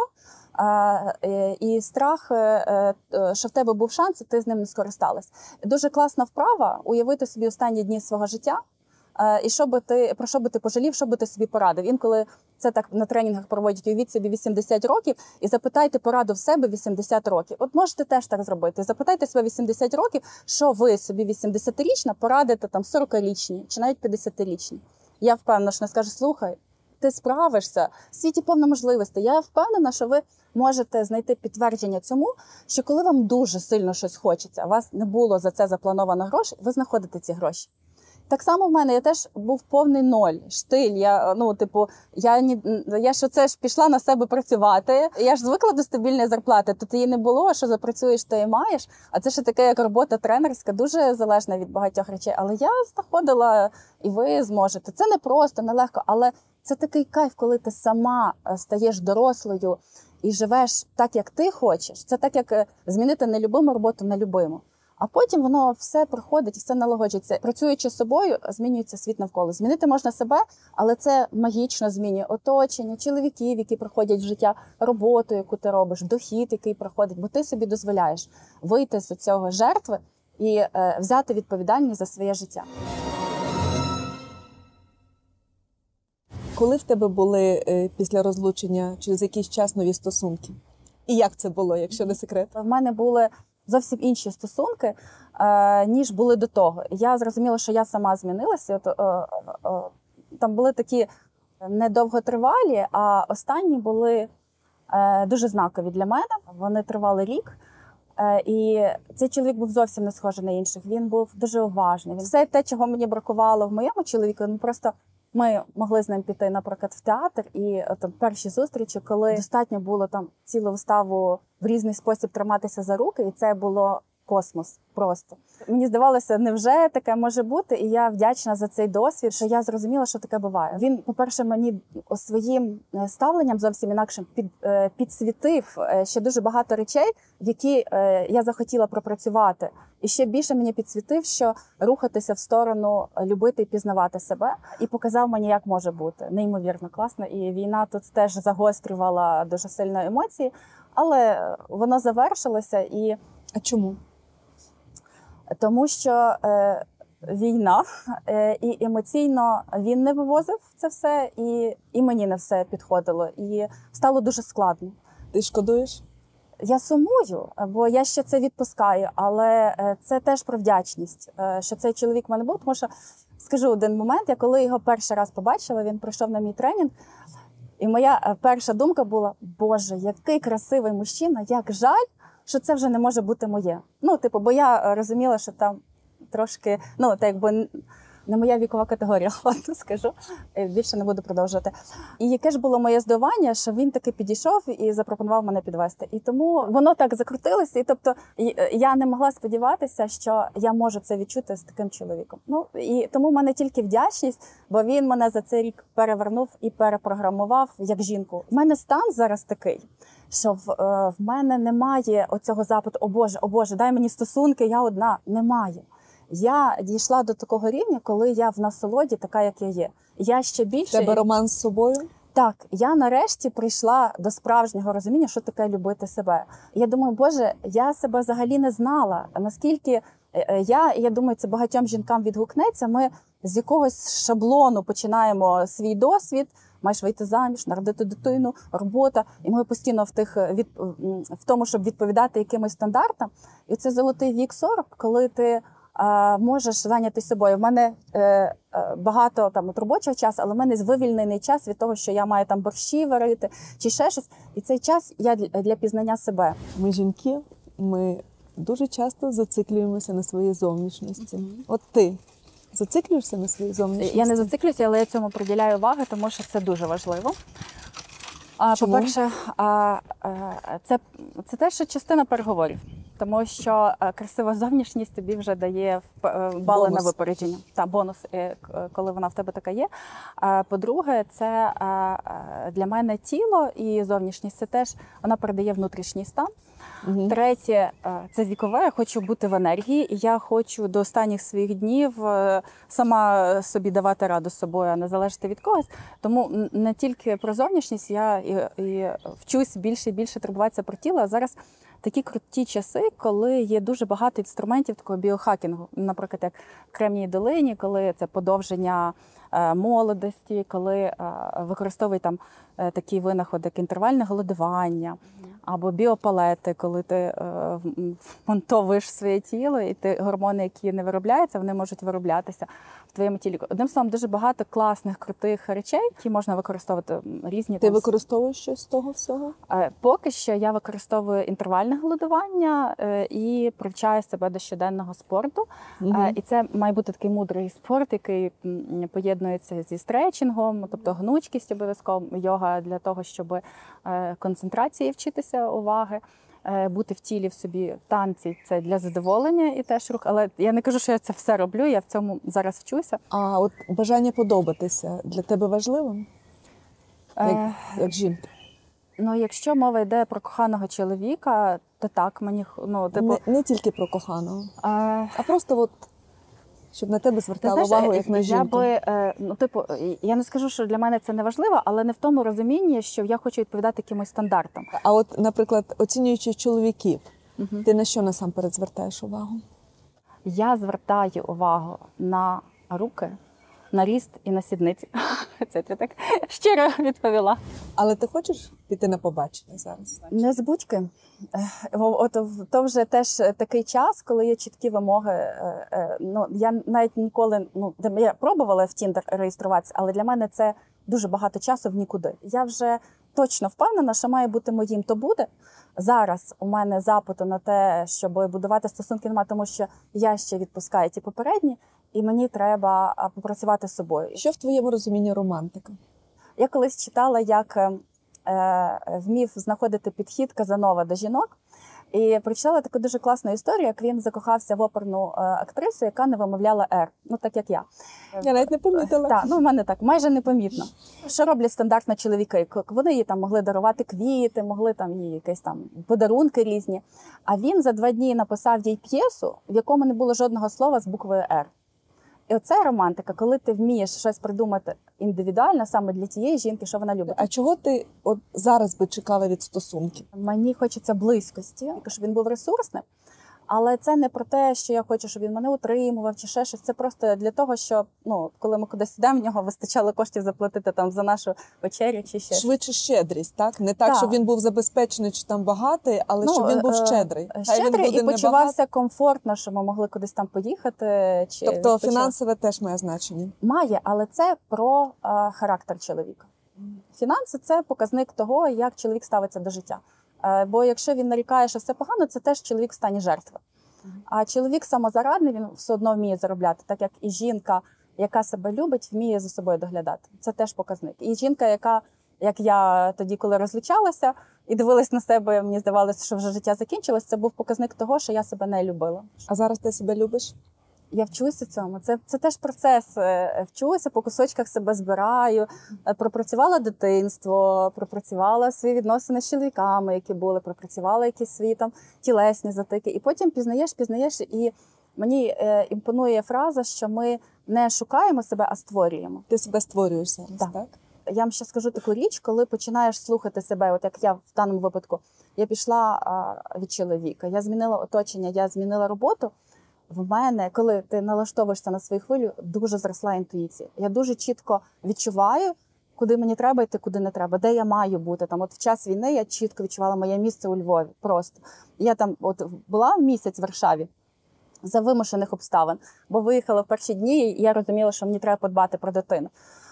і страх, що в тебе був шанс, і ти з ним не скористалась. Дуже класна вправа уявити собі останні дні свого життя, і що би ти, про що би ти пожалів, що би ти собі порадив. Інколи це так на тренінгах проводять, уявіть собі вісімдесят років і запитайте пораду в себе вісімдесят років. От можете теж так зробити. Запитайте себе вісімдесят років, що ви собі вісімдесятирічна порадите там сорокарічній чи навіть п'ятдесятирічній. Я впевнена, що не скаже, слухай, ти справишся, в світі повно можливостей. Я впевнена, що ви можете знайти підтвердження цьому, що коли вам дуже сильно щось хочеться, у вас не було за це заплановано грошей, ви знаходите ці гроші. Так само в мене, я теж був повний ноль, штиль, я, ну, типу, я, ні, я ж оце ж пішла на себе працювати, я ж звикла до стабільної зарплати, тут її не було, що запрацюєш, то і маєш, а це ще таке, як робота тренерська, дуже залежна від багатьох речей, але я знаходила, і ви зможете. Це не просто, не легко, але це такий кайф, коли ти сама стаєш дорослою і живеш так, як ти хочеш, це так, як змінити нелюбиму роботу на любиму. А потім воно все проходить і все налагоджується. Працюючи з собою, змінюється світ навколо. Змінити можна себе, але це магічно змінює оточення, чоловіків, які приходять в життя, роботу, яку ти робиш, дохід, який проходить. Бо ти собі дозволяєш вийти з цього жертви і е, взяти відповідальність за своє життя. Коли в тебе були е, після розлучення через якийсь час нові стосунки? І як це було, якщо не секрет? В мене були зовсім інші стосунки, е, ніж були до того. Я зрозуміла, що я сама змінилася. От, е, е, там були такі недовготривалі, а останні були е, дуже знакові для мене. Вони тривали рік. Е, і цей чоловік був зовсім не схожий на інших. Він був дуже уважний. Все те, чого мені бракувало в моєму чоловіку, ну, просто ми могли з ним піти, наприклад, в театр, і там перші зустрічі, коли достатньо було там цілу виставу в різний спосіб триматися за руки, і це було космос просто. Мені здавалося, невже таке може бути, і я вдячна за цей досвід, що я зрозуміла, що таке буває. Він, по-перше, мені своїм ставленням зовсім інакшим під, підсвітив ще дуже багато речей, в які я захотіла пропрацювати. І ще більше мені підсвітив, що рухатися в сторону любити і пізнавати себе. І показав мені, як може бути. Неймовірно класно. І війна тут теж загострювала дуже сильно емоції. Але воно завершилося. І... А чому? Тому що е, війна, е, і емоційно він не вивозив це все, і, і мені не все підходило. І стало дуже складно. Ти шкодуєш? Я сумую, бо я ще це відпускаю, але це теж про вдячність, що цей чоловік в мене був, тому що, скажу один момент, я коли його перший раз побачила, він прийшов на мій тренінг, і моя перша думка була, боже, який красивий мужчина, як жаль, що це вже не може бути моє. Ну, типу, бо я розуміла, що там трошки, ну, так якби не моя вікова категорія, ладно, скажу, більше не буду продовжувати. І яке ж було моє здивування, що він таки підійшов і запропонував мене підвести. І тому воно так закрутилося, і тобто я не могла сподіватися, що я можу це відчути з таким чоловіком. Ну, і тому в мене тільки вдячність, бо він мене за цей рік перевернув і перепрограмував як жінку. У мене стан зараз такий, що в, в мене немає оцього запиту, о Боже, о Боже, дай мені стосунки, я одна. Немає. Я дійшла до такого рівня, коли я в насолоді така, як я є. Я ще більше... Тебе роман з собою? Так, я нарешті прийшла до справжнього розуміння, що таке любити себе. Я думаю, Боже, я себе взагалі не знала. Наскільки я, я думаю, це багатьом жінкам відгукнеться, ми з якогось шаблону починаємо свій досвід, маєш вийти заміж, народити дитину, робота, і ми постійно в, тих, від, в тому, щоб відповідати якимось стандартам. І це золотий вік сорок, коли ти а, можеш зайнятися собою. В мене е, багато там от робочого часу, але в мене вивільнений час від того, що я маю там борщі варити чи ще щось. І цей час я для, для пізнання себе. Ми жінки, ми дуже часто зациклюємося на своїй зовнішності. Mm-hmm. От ти зациклюєшся на своїй зовнішності? Я не зациклююся, але я цьому приділяю увагу, тому що це дуже важливо. А, по-перше, а, а, це, це теж частина переговорів. Тому що красива зовнішність тобі вже дає бали бонус на випередження. Та, бонус, коли вона в тебе така є. По-друге, це для мене тіло і зовнішність, це теж, вона передає внутрішній стан. Угу. Третє, це вікове, я хочу бути в енергії, і я хочу до останніх своїх днів сама собі давати раду з собою, а не залежати від когось. Тому не тільки про зовнішність, я і, і вчусь більше і більше турбуватися про тіло. А зараз такі круті часи, коли є дуже багато інструментів такого біохакінгу. Наприклад, як в Кремній долині, коли це подовження молодості, коли використовують там такі винаходи, як інтервальне голодування, або біопалети, коли ти вмонтовуєш своє тіло, і ти гормони, які не виробляються, вони можуть вироблятися в твоєму тілі. Одним словом, дуже багато класних, крутих речей, які можна використовувати різні. Ти там використовуєш щось з того всього? Поки що я використовую інтервальне голодування і привчаю себе до щоденного спорту. Угу. І це має бути такий мудрий спорт, який поєднується зі стретчингом, тобто гнучкість обов'язково, йога для того, щоб концентрації вчитися, уваги, бути в тілі в собі, танці – це для задоволення і теж рух. Але я не кажу, що я це все роблю, я в цьому зараз вчуся. А от бажання подобатися для тебе важливим? Як, е... як жінка? Ну, якщо мова йде про коханого чоловіка, то так, мені, ну, типу... Не, не тільки про коханого, е... а просто от щоб на тебе звертали увагу, як на жінку. Я би, ну, типу, я не скажу, що для мене це не важливо, але не в тому розумінні, що я хочу відповідати якимось стандартам. А от, наприклад, оцінюючи чоловіків, угу. ти на що насамперед звертаєш увагу? Я звертаю увагу на руки, на ріст і на сідниці. Це ти так щиро відповіла. Але ти хочеш піти на побачення зараз? Не з будь-ким. От то вже теж такий час, коли є чіткі вимоги. Ну, я навіть ніколи, ну, я пробувала в Тіндер реєструватися, але для мене це дуже багато часу в нікуди. Я вже точно впевнена, що має бути моїм, то буде. Зараз у мене запиту на те, щоб будувати стосунки немає, тому що я ще відпускаю ті попередні, і мені треба попрацювати з собою. Що в твоєму розумінні романтика? Я колись читала, як е, вмів знаходити підхід Казанова до жінок. І прочитала таку дуже класну історію, як він закохався в оперну е, актрису, яка не вимовляла «р», ну так як я. Я навіть не помітила. Так, ну в мене так, майже непомітно. Що роблять стандартно чоловіки? Вони їй там могли дарувати квіти, могли там їй якісь там подарунки різні. А він за два дні написав їй п'єсу, в якому не було жодного слова з буквою «р». І оце романтика, коли ти вмієш щось придумати індивідуально саме для тієї жінки, що вона любить. А чого ти от зараз би чекала від стосунків? Мені хочеться близькості, щоб він був ресурсним. Але це не про те, що я хочу, щоб він мене утримував чи ще щось. Це просто для того, щоб, ну, коли ми кудись йдемо, в нього вистачало коштів заплатити там за нашу вечерю чи ще. Швидше щедрість, так? Не так, так, щоб він був забезпечений чи там багатий, але ну, щоб він був щедрий. Щедрий і почувався комфортно, що ми могли кудись там поїхати. Чи тобто фінансове теж має значення? Має, але це про а, характер чоловіка. Фінанси – це показник того, як чоловік ставиться до життя. Бо якщо він нарікає, що все погано, це теж чоловік в стані жертви. А чоловік самозарадний, він все одно вміє заробляти, так як і жінка, яка себе любить, вміє за собою доглядати. Це теж показник. І жінка, яка, як я тоді, коли розлучалася і дивилась на себе, мені здавалося, що вже життя закінчилось, це був показник того, що я себе не любила. А зараз ти себе любиш? Я вчуся цьому. Це, це теж процес. Вчуся, по кусочках себе збираю. Пропрацювала дитинство, пропрацювала свої відносини з чоловіками, які були, пропрацювала якісь свої там тілесні затики. І потім пізнаєш, пізнаєш. І мені е, імпонує фраза, що ми не шукаємо себе, а створюємо. Ти себе створюєш зараз, так? так? я вам ще скажу таку річ, коли починаєш слухати себе, от як я в даному випадку, я пішла а, від чоловіка, я змінила оточення, я змінила роботу. В мене, коли ти налаштовуєшся на свою хвилю, дуже зросла інтуїція. Я дуже чітко відчуваю, куди мені треба йти, куди не треба, де я маю бути. Там, от в час війни я чітко відчувала моє місце у Львові. Просто. Я там от була місяць в Варшаві за вимушених обставин, бо виїхала в перші дні, і я розуміла, що мені треба подбати про дитину.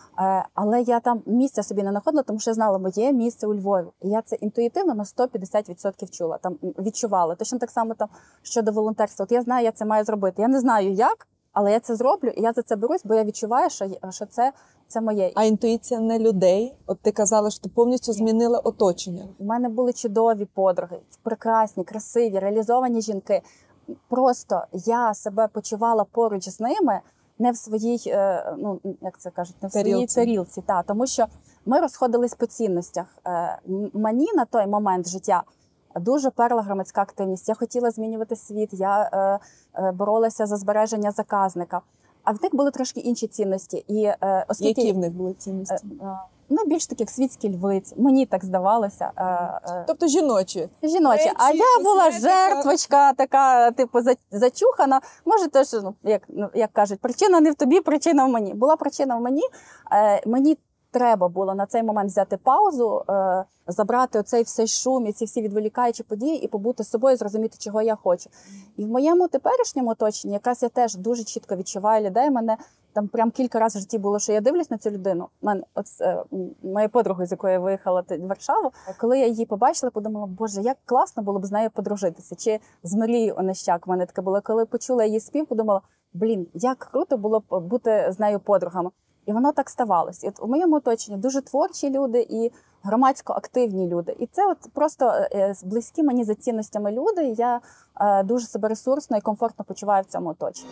Але я там місця собі не знаходила, тому що я знала, моє місце у Львові. І я це інтуїтивно на сто п'ятдесят відсотків чула, там відчувала. Точно так само там щодо волонтерства. От я знаю, я це маю зробити. Я не знаю як, але я це зроблю, і я за це берусь, бо я відчуваю, що, що це, це моє. А інтуїція не людей? От ти казала, що ти повністю змінила оточення. У мене були чудові подруги, прекрасні, красиві, реалізовані жінки. Просто я себе почувала поруч з ними, не в своїй, ну, як це кажуть, не в своїй тарілці. тарілці. Та, тому що ми розходились по цінностях. Мені на той момент життя дуже перла громадська активність. Я хотіла змінювати світ, я е, боролася за збереження заказника. А в них були трошки інші цінності. І, е, оскільки, Які в них були цінності? Е, е, ну, більш таких світські львиць. Мені так здавалося. Е, е, тобто жіночі? Жіночі. Речі, а я була косметика. жертвочка, така, типу, зачухана. Може, теж, ну, як, як кажуть, причина не в тобі, причина в мені. Була причина в мені. Е, мені треба було на цей момент взяти паузу, е, забрати оцей всей шум і ці всі відволікаючі події і побути з собою, зрозуміти, чого я хочу. І в моєму теперішньому оточенні якраз я теж дуже чітко відчуваю людей. Мене там прям кілька разів в житті було, що я дивлюсь на цю людину. Мене, от, е, моя подруга, з якою я виїхала в Варшаву, коли я її побачила, подумала, боже, як класно було б з нею подружитися. Чи з Марією Онищак в мене таке було. Коли почула її спів, подумала, блін, як круто було б бути з нею подругами. І воно так ставалось. І от у моєму оточенні дуже творчі люди і громадсько активні люди. І це от просто близькі мені за цінностями люди. І я е, дуже себе ресурсно і комфортно почуваю в цьому оточенні.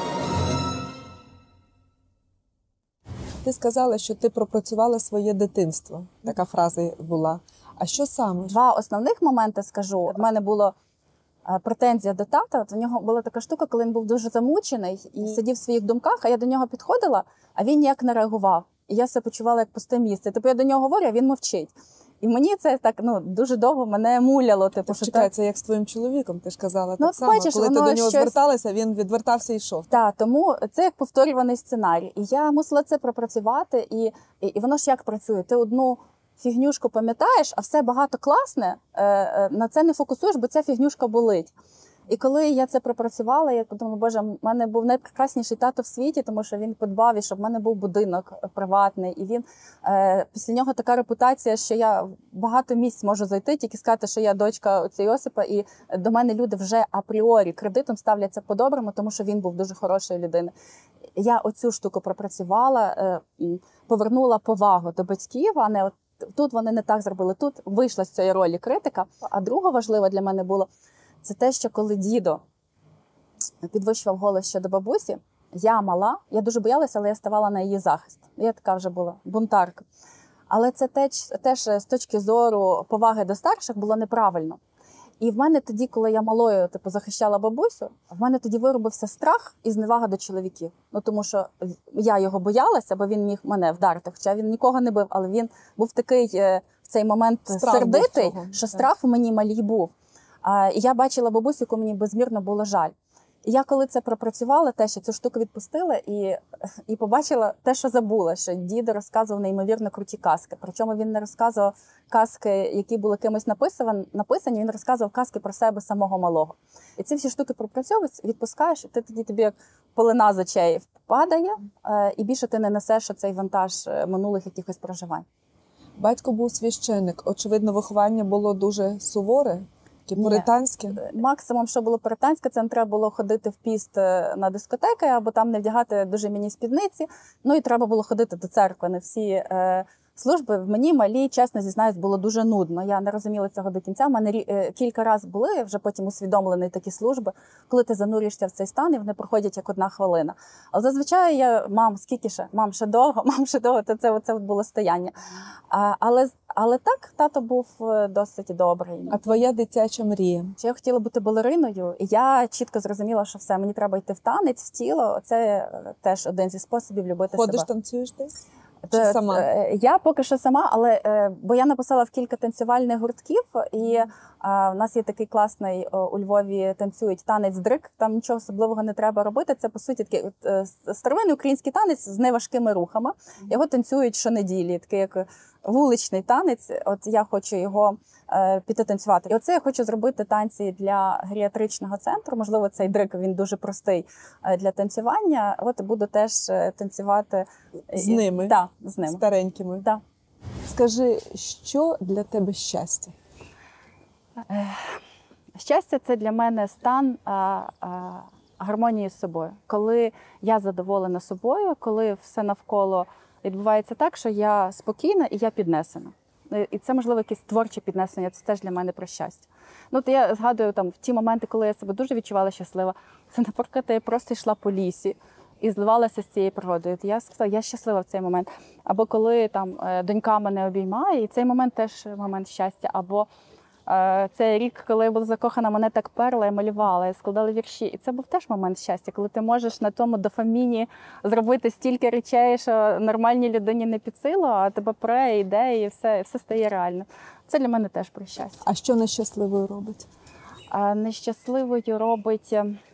Ти сказала, що ти пропрацювала своє дитинство. Така фраза була. А що саме? Два основних моменти скажу. В мене було претензія до тата. От у нього була така штука, коли він був дуже замучений і сидів в своїх думках, а я до нього підходила, а він ніяк не реагував. І я себе почувала як пусте місце. Типу я до нього говорю, а він мовчить. І мені це так, ну, дуже довго мене муляло. Типу, Так, що чекай, так... це як з твоїм чоловіком, ти ж казала Ну, так само. бачиш, коли ти до воно нього щось... зверталася, він відвертався і йшов. Так, тому це як повторюваний сценарій. І я мусила це пропрацювати. І, і, і воно ж як працює? Ти одну фігнюшку пам'ятаєш, а все багато класне, е, е, на це не фокусуєш, бо ця фігнюшка болить. І коли я це пропрацювала, я подумала, боже, в мене був найпрекрасніший тато в світі, тому що він подбав, і щоб в мене був будинок приватний. І він, е, після нього така репутація, що я в багато місць можу зайти, тільки сказати, що я дочка отця Йосипа, і до мене люди вже апріорі кредитом ставляться по-доброму, тому що він був дуже хорошою людиною. Я оцю штуку пропрацювала, е, повернула повагу до батьків, а не от тут вони не так зробили, тут вийшла з цієї ролі критика. А друге важливе для мене було, це те, що коли дідо підвищував голос щодо бабусі, я мала, я дуже боялася, але я ставала на її захист. Я така вже була бунтарка. Але це теж, теж з точки зору поваги до старших було неправильно. І в мене тоді, коли я малою типу, захищала бабусю, в мене тоді виробився страх і зневага до чоловіків. Ну, тому що я його боялася, бо він міг мене вдарити. Хоча він нікого не бив, але він був такий в цей момент страх сердитий, цього, що так. Страх у мені малій був. А, і я бачила бабусю, яку мені безмірно було жаль. І я коли це пропрацювала, те, що цю штуку відпустила, і, і побачила те, що забула, що дідо розказував неймовірно круті казки. Причому він не розказував казки, які були кимось написані, він розказував казки про себе самого малого. І ці всі штуки пропрацьовуєш, відпускаєш, і ти тоді тобі як полина з очей впадає, і більше ти не несеш цей вантаж минулих якихось проживань. Батько був священник. Очевидно, виховання було дуже суворе. Пуританське? Максимум, що було пуританське, це не треба було ходити в піст на дискотеки, або там не вдягати дуже міні спідниці. Ну і треба було ходити до церкви. Не всі е, служби в мені малі, чесно зізнаюсь, було дуже нудно. Я не розуміла цього до кінця. У мене е, кілька разів були вже потім усвідомлені такі служби, коли ти занурюєшся в цей стан, і вони проходять як одна хвилина. Але зазвичай я, мам, скільки ще? Мам, ще довго, мам, ще довго, то це, це було стояння. А, але Але так, тато був досить добрий. А твоя дитяча мрія? Я хотіла бути балериною, і я чітко зрозуміла, що все, мені треба йти в танець, в тіло. Це теж один зі способів любити Ходиш, себе. танцюєш десь? Чи Це- сама? це- Я поки що сама, але е, бо я написала в кілька танцювальних гуртків, і е, в нас є такий класний о, у Львові танцюють танець дрик. Там нічого особливого не треба робити. Це по суті такий от, е, старовинний український танець з неважкими рухами. Його танцюють щонеділі, такий як вуличний танець. От я хочу його е, піти танцювати. І оце я хочу зробити танці для геріатричного центру. Можливо, цей дрик він дуже простий е, для танцювання. От буду теж е, танцювати З ними? Так, з ними. Старенькими. Да. Скажи, що для тебе щастя? Щастя – це для мене стан а, а, гармонії з собою. Коли я задоволена собою, коли все навколо відбувається так, що я спокійна і я піднесена. І це, можливо, якесь творче піднесення, це теж для мене про щастя. Ну, то я згадую там, в ті моменти, коли я себе дуже відчувала щаслива. Це, наприклад, я просто йшла по лісі і зливалася з цією природою. От я сказала, я щаслива в цей момент. Або коли там донька мене обіймає, і цей момент теж момент щастя. Або е, цей рік, коли я була закохана, мене так перла, я малювала, я складала вірші. І це був теж момент щастя, коли ти можеш на тому дофаміні зробити стільки речей, що нормальній людині не під силу, а тебе пре, йде, і все, і все стає реально. Це для мене теж про щастя. А що нещасливою робить? А нещасливою робить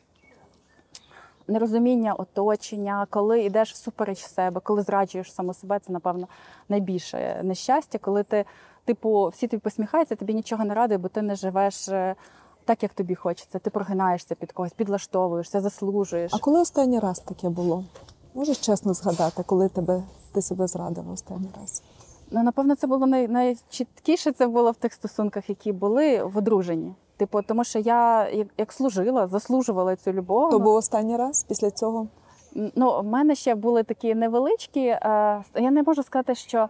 нерозуміння оточення, коли йдеш всупереч себе, коли зраджуєш саму себе, це, напевно, найбільше нещастя, коли ти, типу, всі тобі посміхаються, тобі нічого не радує, бо ти не живеш так, як тобі хочеться. Ти прогинаєшся під когось, підлаштовуєшся, заслужуєш. А коли останній раз таке було? Можеш чесно згадати, коли тебе, ти себе зрадила останній раз? Ну, напевно, це було най, найчіткіше, це було в тих стосунках, які були в одруженні. Типу, тому що я як, як служила, заслужувала цю любов. То був останній раз після цього? Ну, в мене ще були такі невеличкі. Е, я не можу сказати, що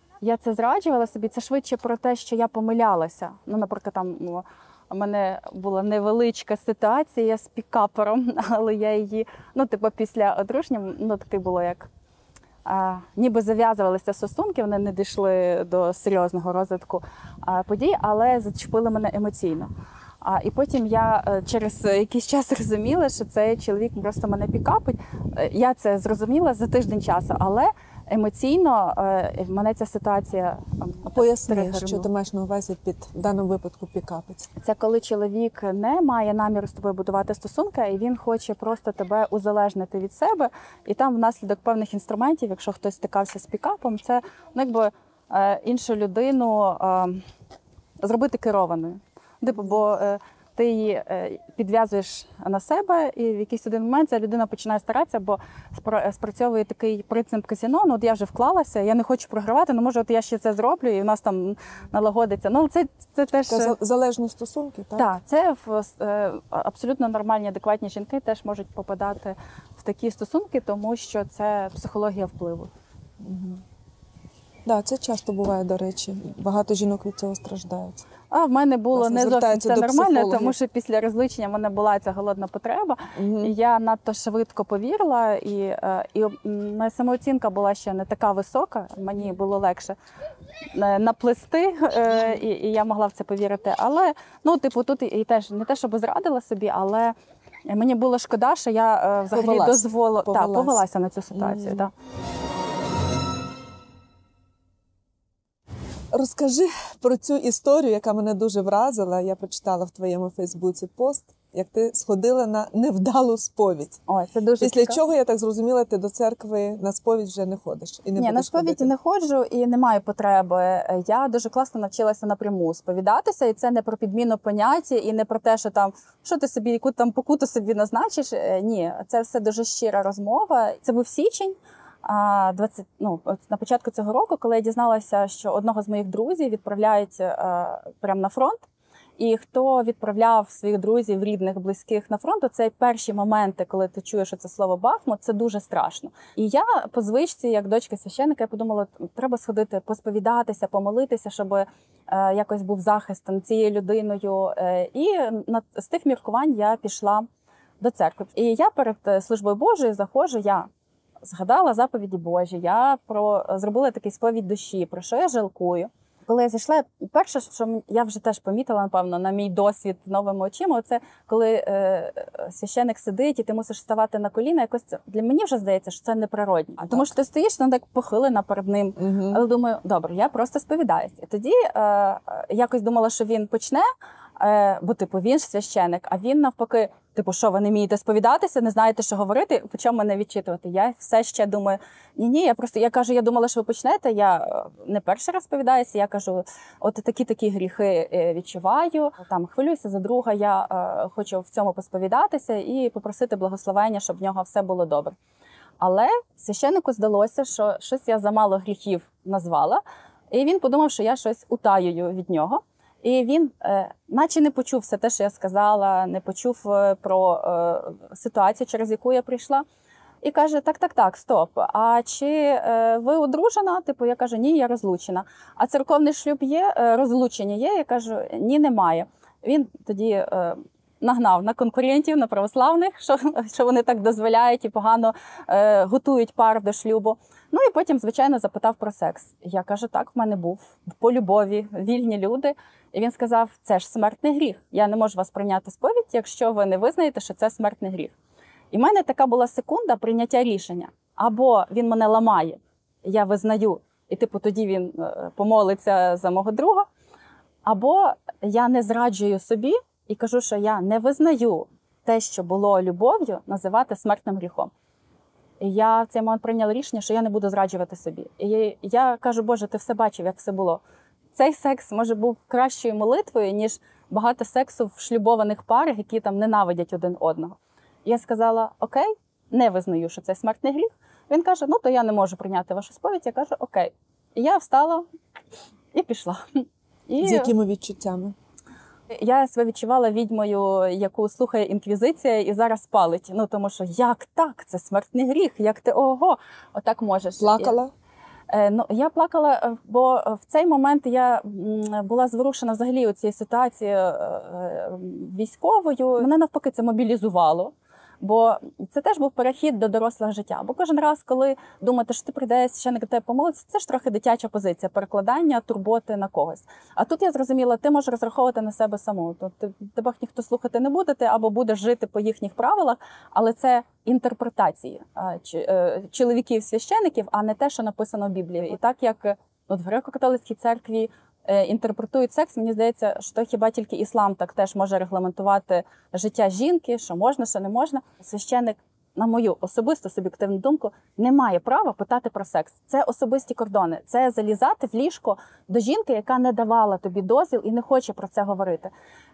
я це зраджувала собі. Це швидше про те, що я помилялася. Ну, наприклад, там ну, у мене була невеличка ситуація з пікапером, але я її, ну, типу, після одруження, ну, таке було як. А, ніби зав'язувалися стосунки, вони не дійшли до серйозного розвитку а, подій, але зачепили мене емоційно. А, і потім я а, через якийсь час зрозуміла, що цей чоловік просто мене пікапить. Я це зрозуміла за тиждень часу, але емоційно а, мене ця ситуація А поясни, тригернула. що ти маєш на увазі під в даному випадку пікапець? Це коли чоловік не має наміру з тобою будувати стосунки, і він хоче просто тебе узалежнити від себе. І там внаслідок певних інструментів, якщо хтось стикався з пікапом, це ну, якби е, іншу людину е, зробити керованою. Типу, бо е, ти її е, підв'язуєш на себе, і в якийсь один момент ця людина починає старатися, бо спра- спрацьовує такий принцип казино. Ну, от я вже вклалася, я не хочу програвати, ну може, от я ще це зроблю, і в нас там налагодиться. Ну, це, це теж... Це за- залежні стосунки, так? Так, це в, е, абсолютно нормальні, адекватні жінки теж можуть попадати в такі стосунки, тому що це психологія впливу. Угу. Да, це часто буває, до речі. Багато жінок від цього страждають. А в мене було Власне, не зовсім звертаються це до нормально, психологів. тому що після розлучення в мене була ця голодна потреба. Угу. І я надто швидко повірила, і, е, і м, моя самооцінка була ще не така висока, мені було легше е, наплести, е, і, і я могла в це повірити. Але, ну, типу, тут і, і теж не те, щоб зрадила собі, але мені було шкода, що я е, взагалі Повелась. дозволила, Повелась. та, повелася на цю ситуацію. Мгм. Да. Розкажи про цю історію, яка мене дуже вразила. Я прочитала в твоєму Фейсбуці пост, як ти сходила на невдалу сповідь. Ой, це дуже Після цікаво. чого, я так зрозуміла, ти до церкви на сповідь вже не ходиш. І не Ні, на будеш сповіді ходити. не ходжу і не маю потреби. Я дуже класно навчилася напряму сповідатися, і це не про підміну поняття, і не про те, що там що ти собі, яку там покуту собі назначиш. Е, Ні, це все дуже щира розмова. Це був січень. А, двадцять, ну, от на початку цього року, коли я дізналася, що одного з моїх друзів відправляють е, прямо на фронт. І хто відправляв своїх друзів, рідних, близьких на фронт, це перші моменти, коли ти чуєш це слово Бахмут, це дуже страшно. І я по звичці, як дочка священника, я подумала, треба сходити, посповідатися, помолитися, щоб е, якось був захист над цією людиною. Е, і на, з тих міркувань я пішла до церкви. І я перед службою Божою заходжу, я згадала заповіді Божі, я про, зробила такий сповідь душі, про що я жалкую. Коли я зайшла, перше, що я вже теж помітила, напевно, на мій досвід новими очима, це коли е, священик сидить і ти мусиш ставати на коліна, якось це, для мені вже здається, що це неприродно. А тому що ти стоїш, ну так похилена перед ним. Угу. Але думаю, добре, я просто сповідаюся. І тоді е, якось думала, що він почне, е, бо типу він ж священик, а він навпаки, типу, що ви не вмієте сповідатися, не знаєте, що говорити, почав мене відчитувати. Я все ще думаю, ні-ні, я просто, я кажу, я думала, що ви почнете, я не перший раз сповідаюся, я кажу, от такі-такі гріхи відчуваю, там, хвилююся за друга, я е, хочу в цьому посповідатися і попросити благословення, щоб в нього все було добре. Але священнику здалося, що щось я замало гріхів назвала, і він подумав, що я щось утаюю від нього. І він е, наче не почув все те, що я сказала, не почув е, про е, ситуацію, через яку я прийшла. І каже, так-так-так, стоп, а чи е, ви одружена? Типу, я кажу, ні, я розлучена. А церковний шлюб є, е, розлучення є? Я кажу, ні, немає. Він тоді е, нагнав на конкурентів, на православних, що, що вони так дозволяють і погано е, готують пар до шлюбу. Ну і потім, звичайно, запитав про секс. Я кажу, так, в мене був по любові, вільні люди. І він сказав, це ж смертний гріх. Я не можу вас прийняти сповідь, якщо ви не визнаєте, що це смертний гріх. І в мене така була секунда прийняття рішення. Або він мене ламає, я визнаю, і типу тоді він помолиться за мого друга, або я не зраджую собі і кажу, що я не визнаю те, що було любов'ю, називати смертним гріхом. І я в цей момент прийняла рішення, що я не буду зраджувати собі. І я кажу, Боже, ти все бачив, як все було. Цей секс, може, був кращою молитвою, ніж багато сексу в шлюбованих парах, які там ненавидять один одного. І я сказала, окей, не визнаю, що це смертний гріх. Він каже, ну, то я не можу прийняти вашу сповідь. Я кажу, окей. І я встала і пішла. І... З якими відчуттями? Я себе відчувала відьмою, яку слухає інквізиція і зараз палить. Ну, тому що, як так? Це смертний гріх, як ти, ого, отак можеш. Плакала? Я, ну, я плакала, бо в цей момент я була зворушена взагалі у цій ситуації військовою. Мене навпаки це мобілізувало. Бо це теж був перехід до дорослого життя. Бо кожен раз, коли думаєте, що ти прийде, священник до тебе помолиться, це ж трохи дитяча позиція, перекладання турботи на когось. А тут я зрозуміла, ти можеш розраховувати на себе саму. Тобто тебе ніхто слухати не буде, або будеш жити по їхніх правилах, але це інтерпретації чоловіків-священиків, а не те, що написано в Біблії. І так як от в греко-католицькій церкві інтерпретують секс, мені здається, що хіба тільки іслам так теж може регламентувати життя жінки, що можна, що не можна. Священник, на мою особисту суб'єктивну думку, не має права питати про секс. Це особисті кордони. Це залізати в ліжко до жінки, яка не давала тобі дозвіл і не хоче про це говорити.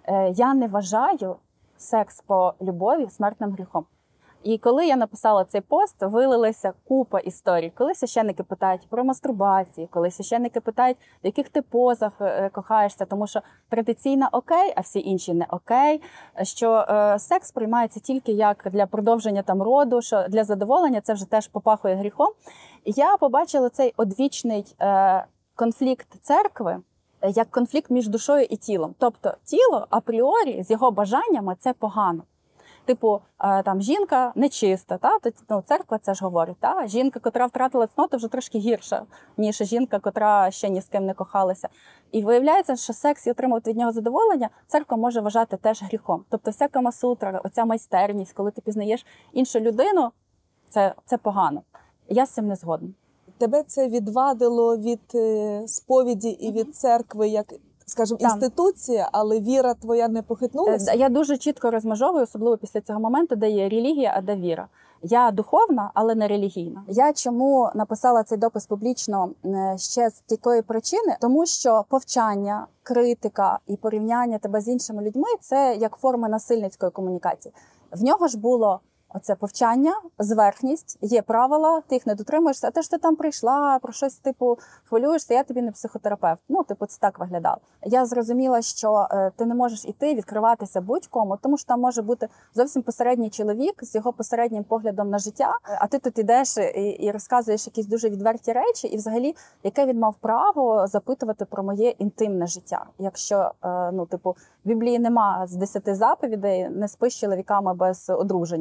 Я не вважаю секс по любові смертним гріхом. І коли я написала цей пост, вилилася купа історій. Коли священники питають про мастурбацію, коли священники питають, в яких ти позах кохаєшся, тому що традиційно окей, а всі інші не окей, що е, секс приймається тільки як для продовження там роду, що для задоволення це вже теж попахує гріхом. І я побачила цей одвічний е, конфлікт церкви, як конфлікт між душою і тілом. Тобто тіло апріорі з його бажаннями – це погано. Типу, там, жінка нечиста, та? Ну, церква це ж говорить. Та? Жінка, котра втратила цноту, вже трошки гірша, ніж жінка, котра ще ні з ким не кохалася. І виявляється, що секс і отримувати від нього задоволення церква може вважати теж гріхом. Тобто вся камасутра, оця майстерність, коли ти пізнаєш іншу людину, це, це погано. Я з цим не згодна. Тебе це відвадило від сповіді і від церкви, як... скажімо, інституція, але віра твоя не похитнулася? Я дуже чітко розмежовую, особливо після цього моменту, де є релігія, а де віра. Я духовна, але не релігійна. Я чому написала цей допис публічно ще з такої причини? Тому що повчання, критика і порівняння тебе з іншими людьми – це як форма насильницької комунікації. В нього ж було оце повчання, зверхність, є правила, ти їх не дотримуєшся, а те ж ти там прийшла, про щось, типу, хвилюєшся, я тобі не психотерапевт. Ну, типу, це так виглядало. Я зрозуміла, що е, ти не можеш іти, відкриватися будь-кому, тому що там може бути зовсім посередній чоловік з його посереднім поглядом на життя, а ти тут ідеш і, і розказуєш якісь дуже відверті речі, і взагалі, яке він мав право запитувати про моє інтимне життя. Якщо, е, ну, типу, в Біблії нема з десяти заповідей, не спи з чоловіками без одруження, наприклад.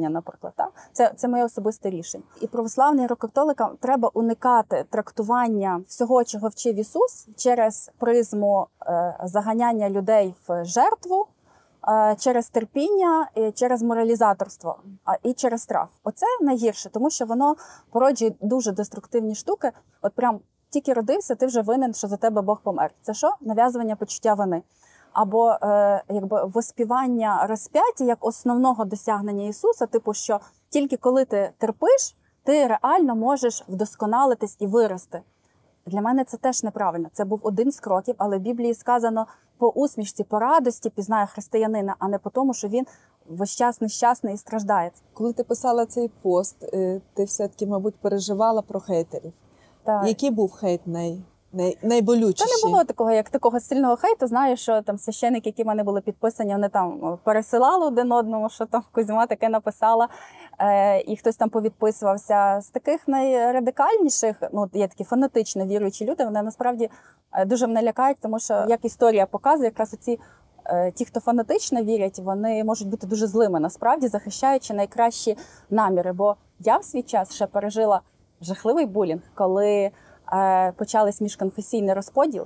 наприклад. Так? Це, це моє особисте рішення. І православним греко-католикам треба уникати трактування всього, чого вчив Ісус, через призму е, заганяння людей в жертву, е, через терпіння, і через моралізаторство а, і через страх. Оце найгірше, тому що воно породжує дуже деструктивні штуки. От прям тільки родився, ти вже винен, що за тебе Бог помер. Це що? Нав'язування почуття вини. Або е, якби воспівання розп'яття як основного досягнення Ісуса, типу, що тільки коли ти терпиш, ти реально можеш вдосконалитись і вирости. Для мене це теж неправильно. Це був один з кроків, але в Біблії сказано по усмішці, по радості пізнає християнина, а не по тому, що він весь час нещасний і страждає. Коли ти писала цей пост, ти все-таки, мабуть, переживала про хейтерів. Так. Який був хейт най... Най... найболючіший? Та не було такого, як такого сильного хейту. Знаю, що там священники, які в мене були підписані, вони там пересилали один одному, що там Кузьма таке написала, е, і хтось там повідписувався. З таких найрадикальніших, ну, є такі фанатично віруючі люди, вони насправді дуже мене лякають, тому що, як історія показує, якраз оці е, ті, хто фанатично вірять, вони можуть бути дуже злими, насправді, захищаючи найкращі наміри. Бо я в свій час ще пережила жахливий булінг, коли почався міжконфесійний розподіл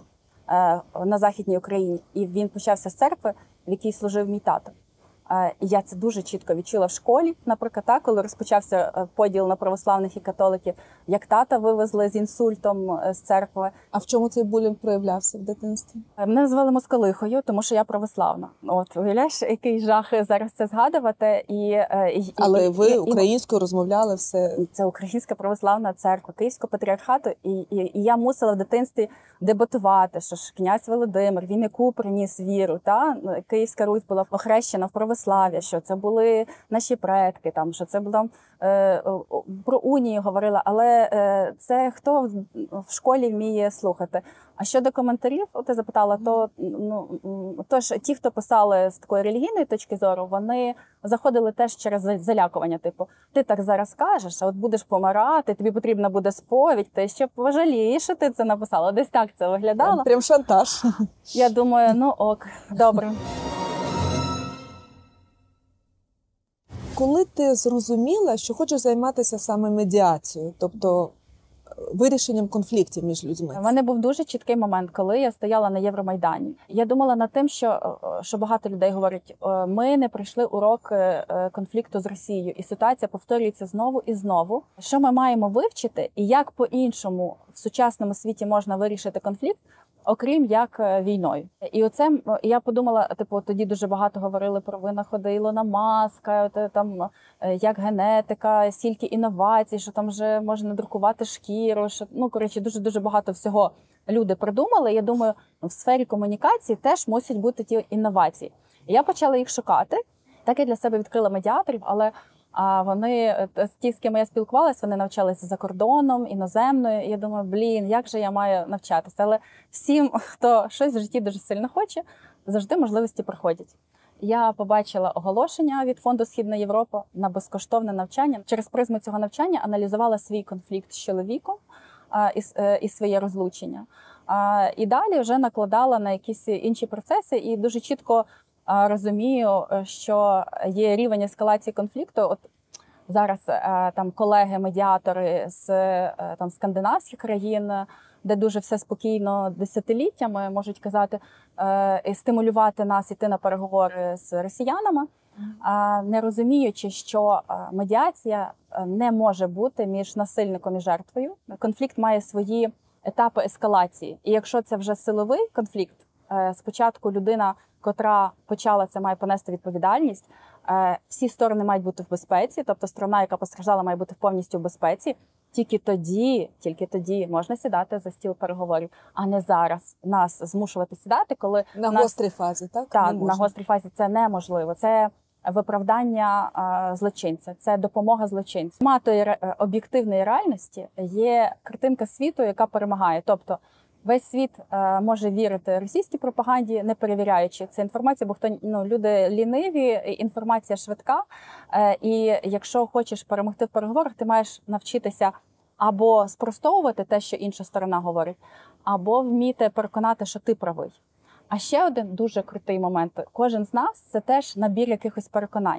на Західній Україні, і він почався з церкви, в якій служив мій тато. І я це дуже чітко відчула в школі, наприклад, так, коли розпочався поділ на православних і католиків, як тата вивезли з інсультом з церкви. А в чому цей булінг проявлявся в дитинстві? Мене звали Москалихою, тому що я православна. От, уявляєш, який жах зараз це згадувати. І, і, Але і, ви і, українською розмовляли все? Це Українська православна церква, Київського патріархату. І, і, і я мусила в дитинстві дебатувати, що ж князь Володимир, він яку приніс віру. Та? Київська Русь була охрещена в православ'я, що це були наші предки, там, що це було там, е, про унію говорила. Але е, це хто в, в школі вміє слухати. А щодо коментарів, ти запитала, то, ну, тож, ті, хто писали з такої релігійної точки зору, вони заходили теж через залякування. Типу, ти так зараз кажеш, а от будеш помирати, тобі потрібна буде сповідь, ти ще пожалієш, що ти це написала. Десь так це виглядало. Прям шантаж. Я думаю, ну ок, добре. Коли ти зрозуміла, що хочеш займатися саме медіацією, тобто вирішенням конфліктів між людьми? У мене був дуже чіткий момент, коли я стояла на Євромайдані. Я думала над тим, що, що багато людей говорять, ми не пройшли урок конфлікту з Росією, і ситуація повторюється знову і знову. Що ми маємо вивчити, і як по-іншому в сучасному світі можна вирішити конфлікт, окрім як війною. І оце я подумала, типу, тоді дуже багато говорили про винаходи Ілона Маска, там як генетика, стільки інновацій, що там вже можна друкувати шкіру, що, ну, коротше, дуже-дуже багато всього люди придумали. Я думаю, в сфері комунікації теж мусять бути ті інновації. І я почала їх шукати. Так я для себе відкрила медіаторів, але а вони, ті, з ким я спілкувалася, вони навчалися за кордоном, іноземною. І я думаю, блін, як же я маю навчатися? Але всім, хто щось в житті дуже сильно хоче, завжди можливості приходять. Я побачила оголошення від фонду «Східна Європа» на безкоштовне навчання. Через призму цього навчання аналізувала свій конфлікт з чоловіком а, і, і своє розлучення. А, і далі вже накладала на якісь інші процеси і дуже чітко розумію, що є рівень ескалації конфлікту. От зараз там колеги-медіатори з там скандинавських країн, де дуже все спокійно десятиліттями можуть казати, стимулювати нас іти на переговори з росіянами, не розуміючи, що медіація не може бути між насильником і жертвою. Конфлікт має свої етапи ескалації. І якщо це вже силовий конфлікт, спочатку людина, котра почала це, має понести відповідальність. Всі сторони мають бути в безпеці, тобто сторона, яка постраждала, має бути повністю в безпеці. Тільки тоді, тільки тоді можна сідати за стіл переговорів, а не зараз нас змушувати сідати, коли на нас... гострій фазі, так? Так, на гострій фазі це неможливо. Це виправдання а, злочинця, це допомога злочинцю. Матою об'єктивної реальності є картинка світу, яка перемагає. Тобто весь світ е, може вірити російській пропаганді, не перевіряючи цю інформацію, бо хто, ну, люди ліниві, інформація швидка. Е, і якщо хочеш перемогти в переговорах, ти маєш навчитися або спростовувати те, що інша сторона говорить, або вміти переконати, що ти правий. А ще один дуже крутий момент. Кожен з нас – це теж набір якихось переконань.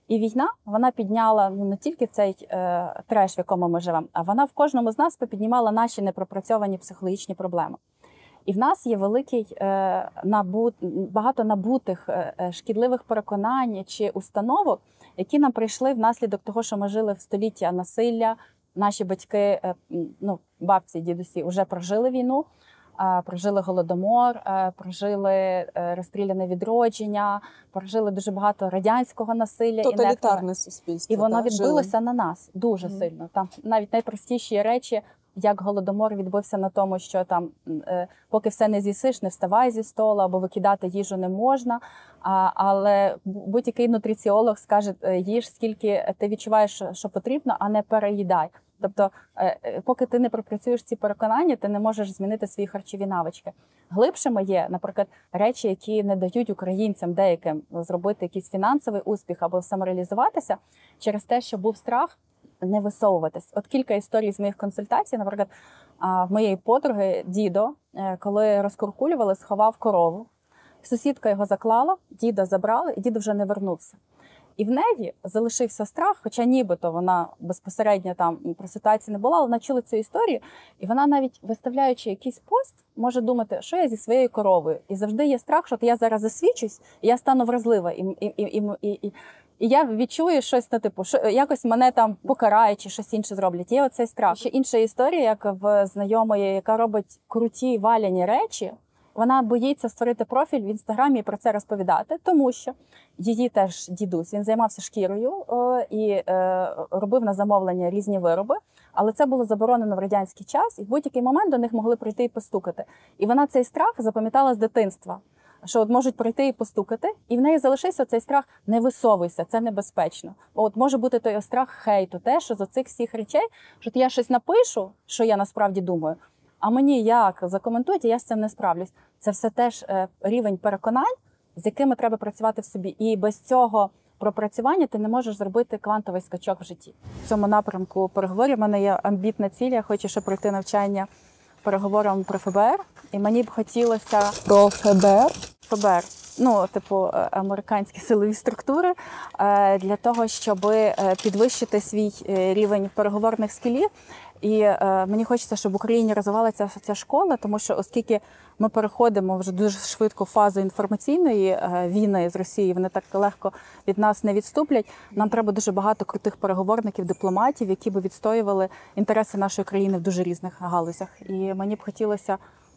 І війна, вона підняла ну, не тільки цей е, треш, в якому ми живемо, а вона в кожному з нас попіднімала наші непропрацьовані психологічні проблеми. І в нас є великий е, набут, багато набутих е, шкідливих переконань чи установок, які нам прийшли внаслідок того, що ми жили в століття насилля. Наші батьки, е, ну, бабці, дідусі вже прожили війну, е, прожили голодомор, е, прожили е, розстріляне відродження, прожили дуже багато радянського насилля. Тоталітарне суспільство. І воно так, відбилося жили. на нас дуже mm. сильно. Там навіть найпростіші речі, як голодомор відбився на тому, що там е, поки все не з'їсиш, не вставай зі столу, або викидати їжу не можна. А, але будь-який нутриціолог скаже, їж скільки ти відчуваєш, що потрібно, а не переїдай. Тобто, е, поки ти не пропрацюєш ці переконання, ти не можеш змінити свої харчові навички. Глибшими є, наприклад, речі, які не дають українцям деяким зробити якийсь фінансовий успіх або самореалізуватися через те, що був страх не висовуватись. От кілька історій з моїх консультацій, наприклад, в моєї подруги дідо, коли розкуркулювали, сховав корову. Сусідка його заклала, діда забрали, і дідо вже не вернувся. І в неї залишився страх, хоча нібито вона безпосередньо там про ситуацію не була, але вона чула цю історію, і вона навіть виставляючи якийсь пост, може думати, що я зі своєю коровою. І завжди є страх, що я зараз засвідчусь, і я стану вразлива, і, і, і, і, і, і, і я відчую щось, ну, типу, що якось мене там покарають чи щось інше зроблять. Є оцей страх. Ще інша історія, як в знайомої, яка робить круті валяні речі, вона боїться створити профіль в Інстаграмі і про це розповідати, тому що її теж дідусь, він займався шкірою е, і е, робив на замовлення різні вироби, але це було заборонено в радянський час, і в будь-який момент до них могли прийти і постукати. І вона цей страх запам'ятала з дитинства, що от можуть прийти і постукати, і в неї залишився цей страх «не висовуйся, це небезпечно». От може бути той страх хейту, те, що з оцих всіх речей, що я щось напишу, що я насправді думаю, а мені як закоментують, і я з цим не справлюсь. Це все теж рівень переконань, з якими треба працювати в собі. І без цього пропрацювання ти не можеш зробити квантовий скачок в житті. В цьому напрямку переговорів у мене є амбітна ціль, я хочу ще пройти навчання переговорам про ФБР. І мені б хотілося... Про ФБР? ФБР. Ну, типу, американські силові структури, для того, щоб підвищити свій рівень переговорних скілів. І е, мені хочеться, щоб в Україні розвивалася ця школа, тому що оскільки ми переходимо вже дуже швидко в фазу інформаційної е, війни з Росією, вони так легко від нас не відступлять, нам треба дуже багато крутих переговорників, дипломатів, які б відстоювали інтереси нашої країни в дуже різних галузях. І мені б хотілося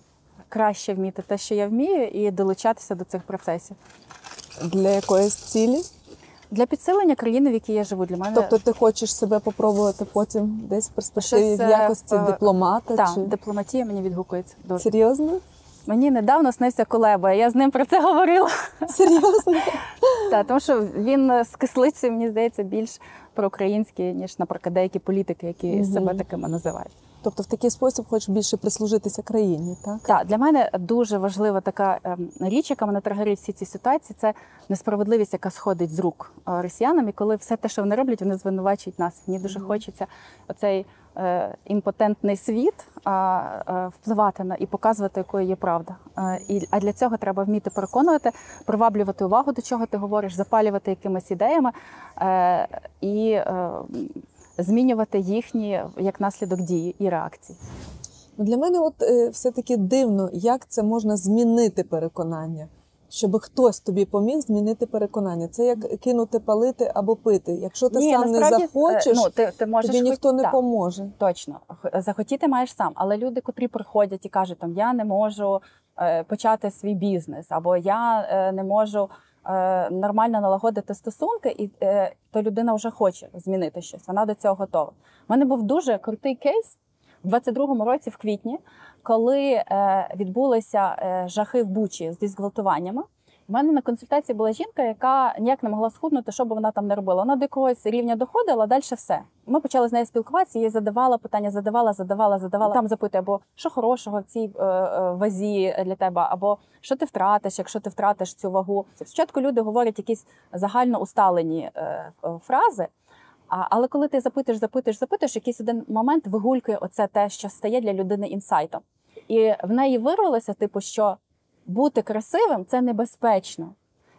краще вміти те, що я вмію, і долучатися до цих процесів. Для якоїсь цілі? Для підсилення країни, в якій я живу. Для мене... Тобто ти хочеш себе попробувати потім десь в перспективі Щось, в якості в... дипломата? Так, чи... дипломатія мені відгукується дуже. Серйозно? Мені недавно снився Кулеба, я з ним про це говорила. Серйозно? Так, тому що він з кислицею, мені здається, більш проукраїнський, ніж, наприклад, деякі політики, які угу. себе такими називають. Тобто в такий спосіб хочеш більше прислужитися країні, так? Так, для мене дуже важлива така ем, річ, яка мене тригерить всі ці ситуації, це несправедливість, яка сходить з рук е, росіянам, і коли все те, що вони роблять, вони звинувачують нас. Мені дуже mm-hmm. хочеться оцей е, імпотентний світ е, е, впливати на і показувати, якою є правда. Е, і, а для цього треба вміти переконувати, приваблювати увагу, до чого ти говориш, запалювати якимись ідеями е, і е, змінювати їхні як наслідок дії і реакції. Для мене от е, все-таки дивно, як це можна змінити переконання, щоб хтось тобі поміг змінити переконання. Це як кинути палити або пити. Якщо ти Ні, сам не захочеш, ну, ти, ти можеш тобі ніхто хоч... не так, поможе. Точно. Захотіти маєш сам. Але люди, котрі приходять і кажуть, там, я не можу е, почати свій бізнес, або я е, не можу е, нормально налагодити стосунки, і е, то людина вже хоче змінити щось, вона до цього готова. У мене був дуже крутий кейс в двадцять другому році, в квітні, коли е, відбулися е, жахи в Бучі з зґвалтуваннями. У мене на консультації була жінка, яка ніяк не могла схуднути, що б вона там не робила. Вона до якогось рівня доходила, а далі все. Ми почали з нею спілкуватися, їй задавала питання, задавала, задавала, задавала. Там запитує, або що хорошого в цій е, е, вазі для тебе, або що ти втратиш, якщо ти втратиш цю вагу. Спочатку люди говорять якісь загально усталені е, е, фрази, а, але коли ти запитуєш, запитуєш, запитуєш, якийсь один момент вигулькує оце те, що стає для людини інсайтом. І в неї вирвалося, типу, що бути красивим – це небезпечно.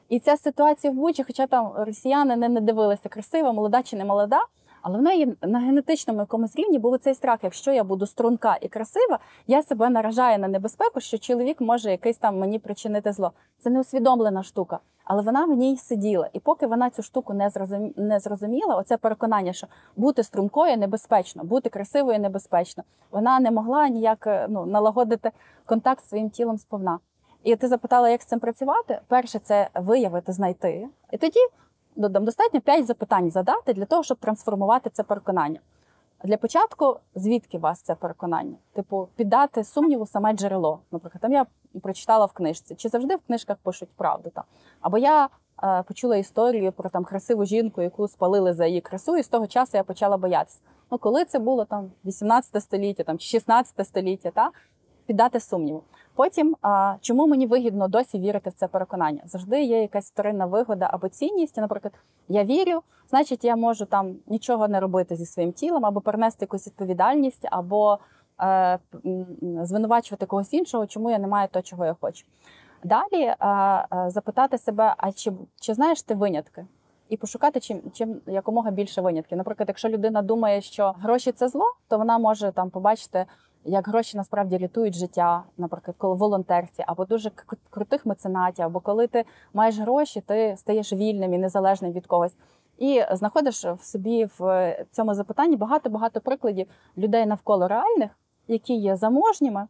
І ця ситуація в Бучі, хоча там росіяни не, не дивилися, красива, молода чи не молода, але в неї на генетичному якомусь рівні був цей страх, якщо я буду струнка і красива, я себе наражаю на небезпеку, що чоловік може якийсь там мені причинити зло. Це не усвідомлена штука, але вона в ній сиділа. І поки вона цю штуку не, зрозумі... не зрозуміла, оце переконання, що бути стрункою небезпечно, бути красивою небезпечно, вона не могла ніяк ну, налагодити контакт з своїм тілом сповна. І ти запитала, як з цим працювати? Перше, це виявити, знайти. І тоді достатньо п'ять запитань задати для того, щоб трансформувати це переконання. Для початку, звідки у вас це переконання? Типу, піддати сумніву саме джерело. Наприклад, там я прочитала в книжці, чи завжди в книжках пишуть правду. Там. Або я е, почула історію про там, красиву жінку, яку спалили за її красу, і з того часу я почала боятися. Ну, коли це було там вісімнадцяте століття, там, шістнадцяте століття, та? Піддати сумніву. Потім, а, чому мені вигідно досі вірити в це переконання? Завжди є якась вторинна вигода або цінність. Наприклад, я вірю, значить я можу там нічого не робити зі своїм тілом, або перенести якусь відповідальність, або е, звинувачувати когось іншого, чому я не маю того, чого я хочу. Далі е, е, запитати себе, а чи, чи знаєш ти винятки? І пошукати чим, чим якомога більше винятків. Наприклад, якщо людина думає, що гроші – це зло, то вона може там побачити, як гроші насправді рятують життя, наприклад, коли волонтерці, або дуже крутих меценатів, або коли ти маєш гроші, ти стаєш вільним і незалежним від когось. І знаходиш в собі в цьому запитанні багато-багато прикладів людей навколо реальних, які є заможніми,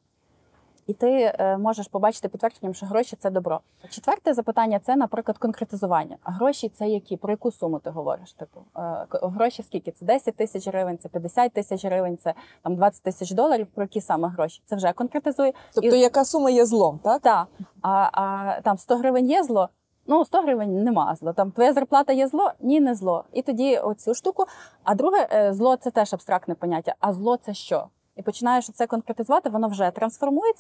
і ти можеш побачити підтвердженням, що гроші – це добро. Четверте запитання – це, наприклад, конкретизування. А гроші – це які? Про яку суму ти говориш? Типу, гроші скільки? Це десять тисяч гривень, це п'ятдесят тисяч гривень, це там двадцять тисяч доларів. Про які саме гроші? Це вже конкретизує. Тобто, і... яка сума є злом, так? Так. А, а там сто гривень є зло? Ну, сто гривень нема зло. Там твоя зарплата є зло? Ні, не зло. І тоді оцю штуку. А друге, зло – це теж абстрактне поняття. А зло – це що? І починаєш це конкретизувати, воно вже трансформується.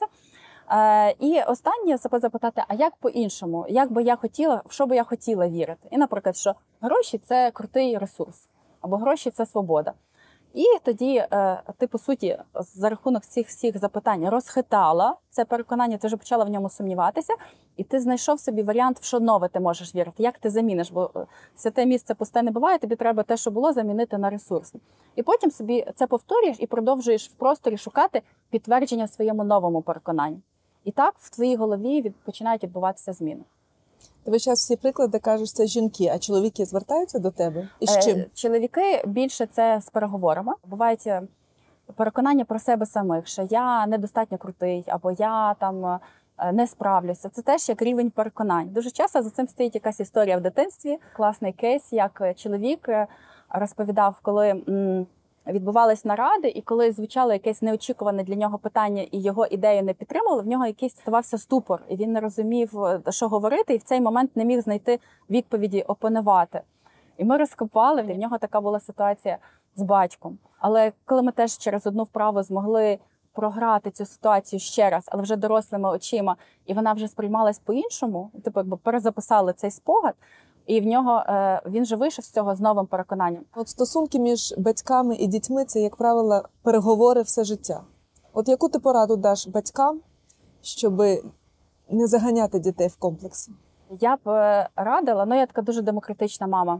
Е, і останнє себе запитати, а як по-іншому? Як би я хотіла, в що би я хотіла вірити? І, наприклад, що гроші – це крутий ресурс, або гроші – це свобода. І тоді е, ти, по суті, за рахунок цих всіх запитань розхитала це переконання, ти вже почала в ньому сумніватися, і ти знайшов собі варіант, в що нове ти можеш вірити, як ти заміниш, бо святе місце пусте не буває, тобі треба те, що було, замінити на ресурсне. І потім собі це повторюєш і продовжуєш в просторі шукати підтвердження своєму новому переконанню. І так в твоїй голові від, починають відбуватися зміни. Ти весь час всі приклади кажеш, це жінки, а чоловіки звертаються до тебе? І з чим? Е, чоловіки більше це з переговорами. Бувають переконання про себе самих, що я недостатньо крутий, або я там не справлюся. Це теж як рівень переконань. Дуже часто за цим стоїть якась історія в дитинстві. Класний кейс, як чоловік розповідав, коли м, відбувались наради, і коли звучало якесь неочікуване для нього питання, і його ідею не підтримували, в нього якийсь ставався ступор, і він не розумів, що говорити, і в цей момент не міг знайти відповіді, опонувати. І ми розкопали, і в нього така була ситуація з батьком. Але коли ми теж через одну вправу змогли програти цю ситуацію ще раз, але вже дорослими очима, і вона вже сприймалась по-іншому, типу якби перезаписали цей спогад, і в нього він же вийшов з цього з новим переконанням. От стосунки між батьками і дітьми – це, як правило, переговори все життя. От яку ти пораду даш батькам, щоб не заганяти дітей в комплекси? Я б радила, ну я така дуже демократична мама,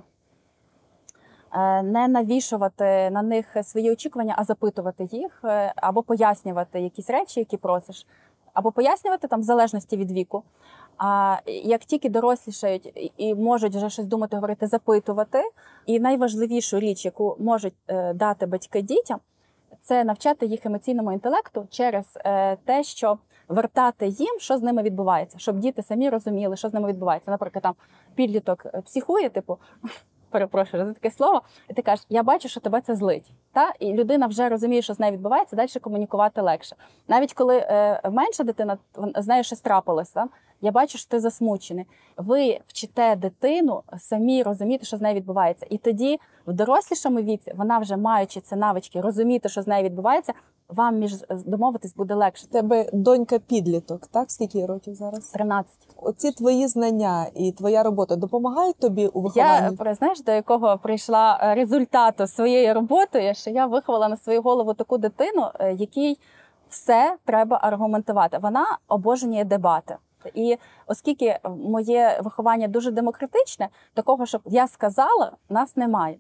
не навішувати на них свої очікування, а запитувати їх, або пояснювати якісь речі, які просиш, або пояснювати там в залежності від віку. А як тільки дорослішають і можуть вже щось думати, говорити, запитувати. І найважливішу річ, яку можуть дати батьки дітям, це навчати їх емоційному інтелекту через те, що вертати їм, що з ними відбувається, щоб діти самі розуміли, що з ними відбувається. Наприклад, там підліток психує, типу, перепрошую за таке слово, і ти кажеш, я бачу, що тебе це злить. Та? І людина вже розуміє, що з нею відбувається, далі комунікувати легше. Навіть коли е, менша дитина, з нею щось трапилось, та? Я бачу, що ти засмучений. Ви вчите дитину самі розуміти, що з нею відбувається. І тоді в дорослішому віці вона вже, маючи ці навички, розуміти, що з нею відбувається, вам між домовитись буде легше. У тебе донька-підліток, так? Скільки їй років зараз? тринадцять. Оці твої знання і твоя робота допомагають тобі у вихованні? Я, знаєш, до якого прийшла результату своєї роботи, що я виховала на свою голову таку дитину, якій все треба аргументувати. Вона обожнює дебати. І оскільки моє виховання дуже демократичне, такого, щоб я сказала, нас немає.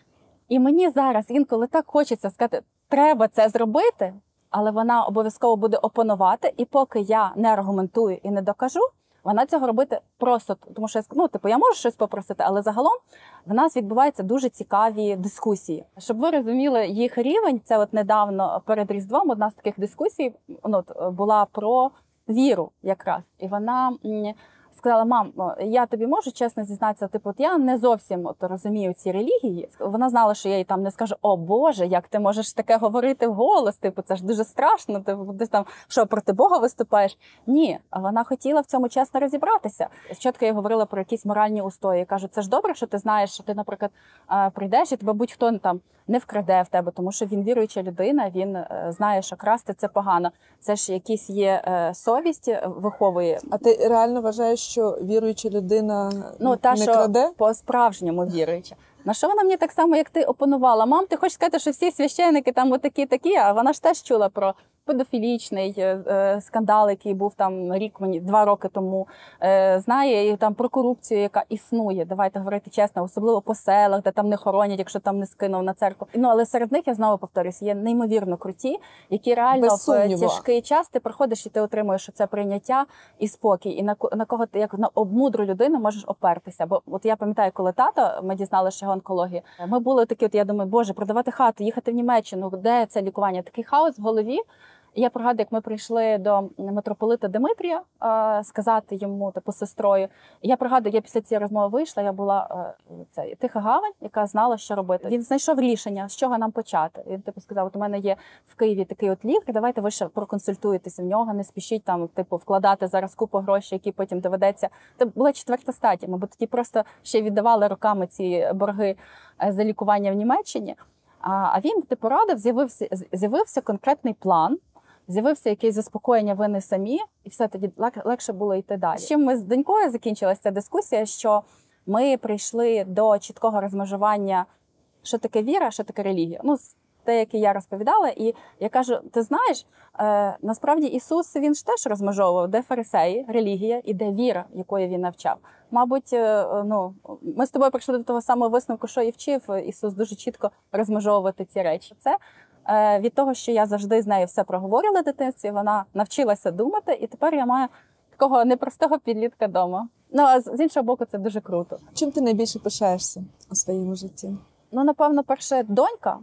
І мені зараз інколи так хочеться сказати, треба це зробити, але вона обов'язково буде опонувати, і поки я не аргументую і не докажу, вона цього робити просто, тому що, ну, типу, я можу щось попросити, але загалом в нас відбуваються дуже цікаві дискусії. Щоб ви розуміли їх рівень, це от недавно перед Різдвом одна з таких дискусій, ну, була про віру якраз. І вона сказала: мам, я тобі можу чесно зізнатися, типу, от я не зовсім от розумію ці релігії. Вона знала, що я їй там не скажу: о Боже, як ти можеш таке говорити вголос, типу, це ж дуже страшно, ти десь там, що, проти Бога виступаєш? Ні, а вона хотіла в цьому чесно розібратися. Спочатку я говорила про якісь моральні устої. Я кажу, це ж добре, що ти знаєш, що ти, наприклад, прийдеш і тебе будь-хто там не вкраде в тебе, тому що він віруюча людина, він знає, що красти – це погано. Це ж якісь є совість виховує. А ти реально вважаєш, що віруюча людина ну, та, не краде? Що по-справжньому віруюча. На що вона мені так само, як ти, опонувала? Мам, ти хочеш сказати, що всі священники там отакі-такі, а вона ж теж чула про педофілічний е, скандал, який був там рік мені, два роки тому, е, знає, і там про корупцію, яка існує. Давайте говорити чесно, особливо по селах, де там не хоронять, якщо там не скинув на церкву. Ну, але серед них, я знову повторюсь, є неймовірно круті, які реально в тяжкий час ти приходиш і ти отримуєш це прийняття і спокій. І на, на кого ти, як на обмудру людину, можеш опертися. Бо от я пам'ятаю, коли тато, ми дізналися, що його онкологія, ми були такі, от я думаю, Боже, продавати хату, їхати в Німеччину, де це лікування? Такий хаос в голові. Я пригадую, як ми прийшли до митрополита Димитрія е, сказати йому, типу, сестрою. Я пригадую, я після цієї розмови вийшла, я була е, це, тиха гавань, яка знала, що робити. Він знайшов рішення, з чого нам почати. Він типу сказав: от у мене є в Києві такий от лікар, давайте ви ще проконсультуєтеся в нього, не спішіть там, типу, вкладати зараз купу грошей, які потім доведеться. Це була четверта стадія, ми б тоді просто ще віддавали роками ці борги за лікування в Німеччині. А, а він, типу, радив, з'явився, з'явився конкретний план, з'явився якесь заспокоєння, ви не самі, і все, тоді легше було йти далі. З чим ми з донькою закінчилася ця дискусія, що ми прийшли до чіткого розмежування, що таке віра, що таке релігія. Ну, те, яке я розповідала, і я кажу, ти знаєш, е, насправді Ісус, він ж теж розмежовував, де фарисеї, релігія, і де віра, якої він навчав. Мабуть, е, ну, ми з тобою прийшли до того самого висновку, що і вчив Ісус, дуже чітко розмежовувати ці речі. Це від того, що я завжди з нею все проговорила в дитинстві, вона навчилася думати, і тепер я маю такого непростого підлітка вдома. Ну, а з іншого боку, це дуже круто. Чим ти найбільше пишаєшся у своєму житті? Ну, напевно, перше, донька.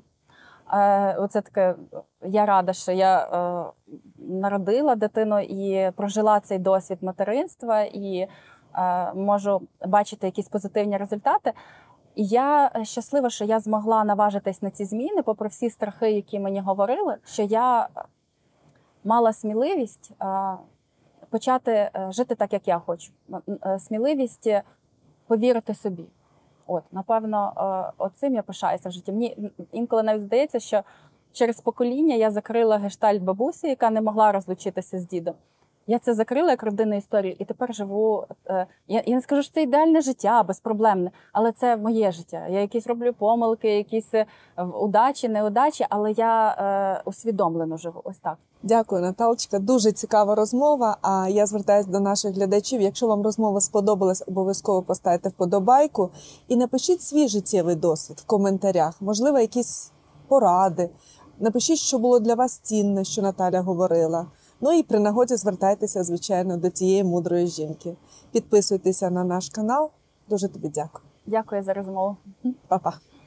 Е, оце таке, я рада, що я е, народила дитину і прожила цей досвід материнства, і е, можу бачити якісь позитивні результати. І я щаслива, що я змогла наважитись на ці зміни, попри всі страхи, які мені говорили, що я мала сміливість почати жити так, як я хочу. Сміливість повірити собі. От, напевно, оцим я пишаюся в житті. Мені інколи навіть здається, що через покоління я закрила гештальт бабусі, яка не могла розлучитися з дідом. Я це закрила як родинну історію, і тепер живу. Е, я, я не скажу, що це ідеальне життя, безпроблемне, але це моє життя. Я якісь роблю помилки, якісь удачі, неудачі, але я е, усвідомлено живу. Ось так. Дякую, Наталочка. Дуже цікава розмова. А я звертаюся до наших глядачів. Якщо вам розмова сподобалась, обов'язково поставте вподобайку і напишіть свій життєвий досвід в коментарях. Можливо, якісь поради. Напишіть, що було для вас цінне, що Наталя говорила. Ну і при нагоді звертайтеся, звичайно, до цієї мудрої жінки. Підписуйтеся на наш канал. Дуже тобі дякую. Дякую за розмову. Па-па.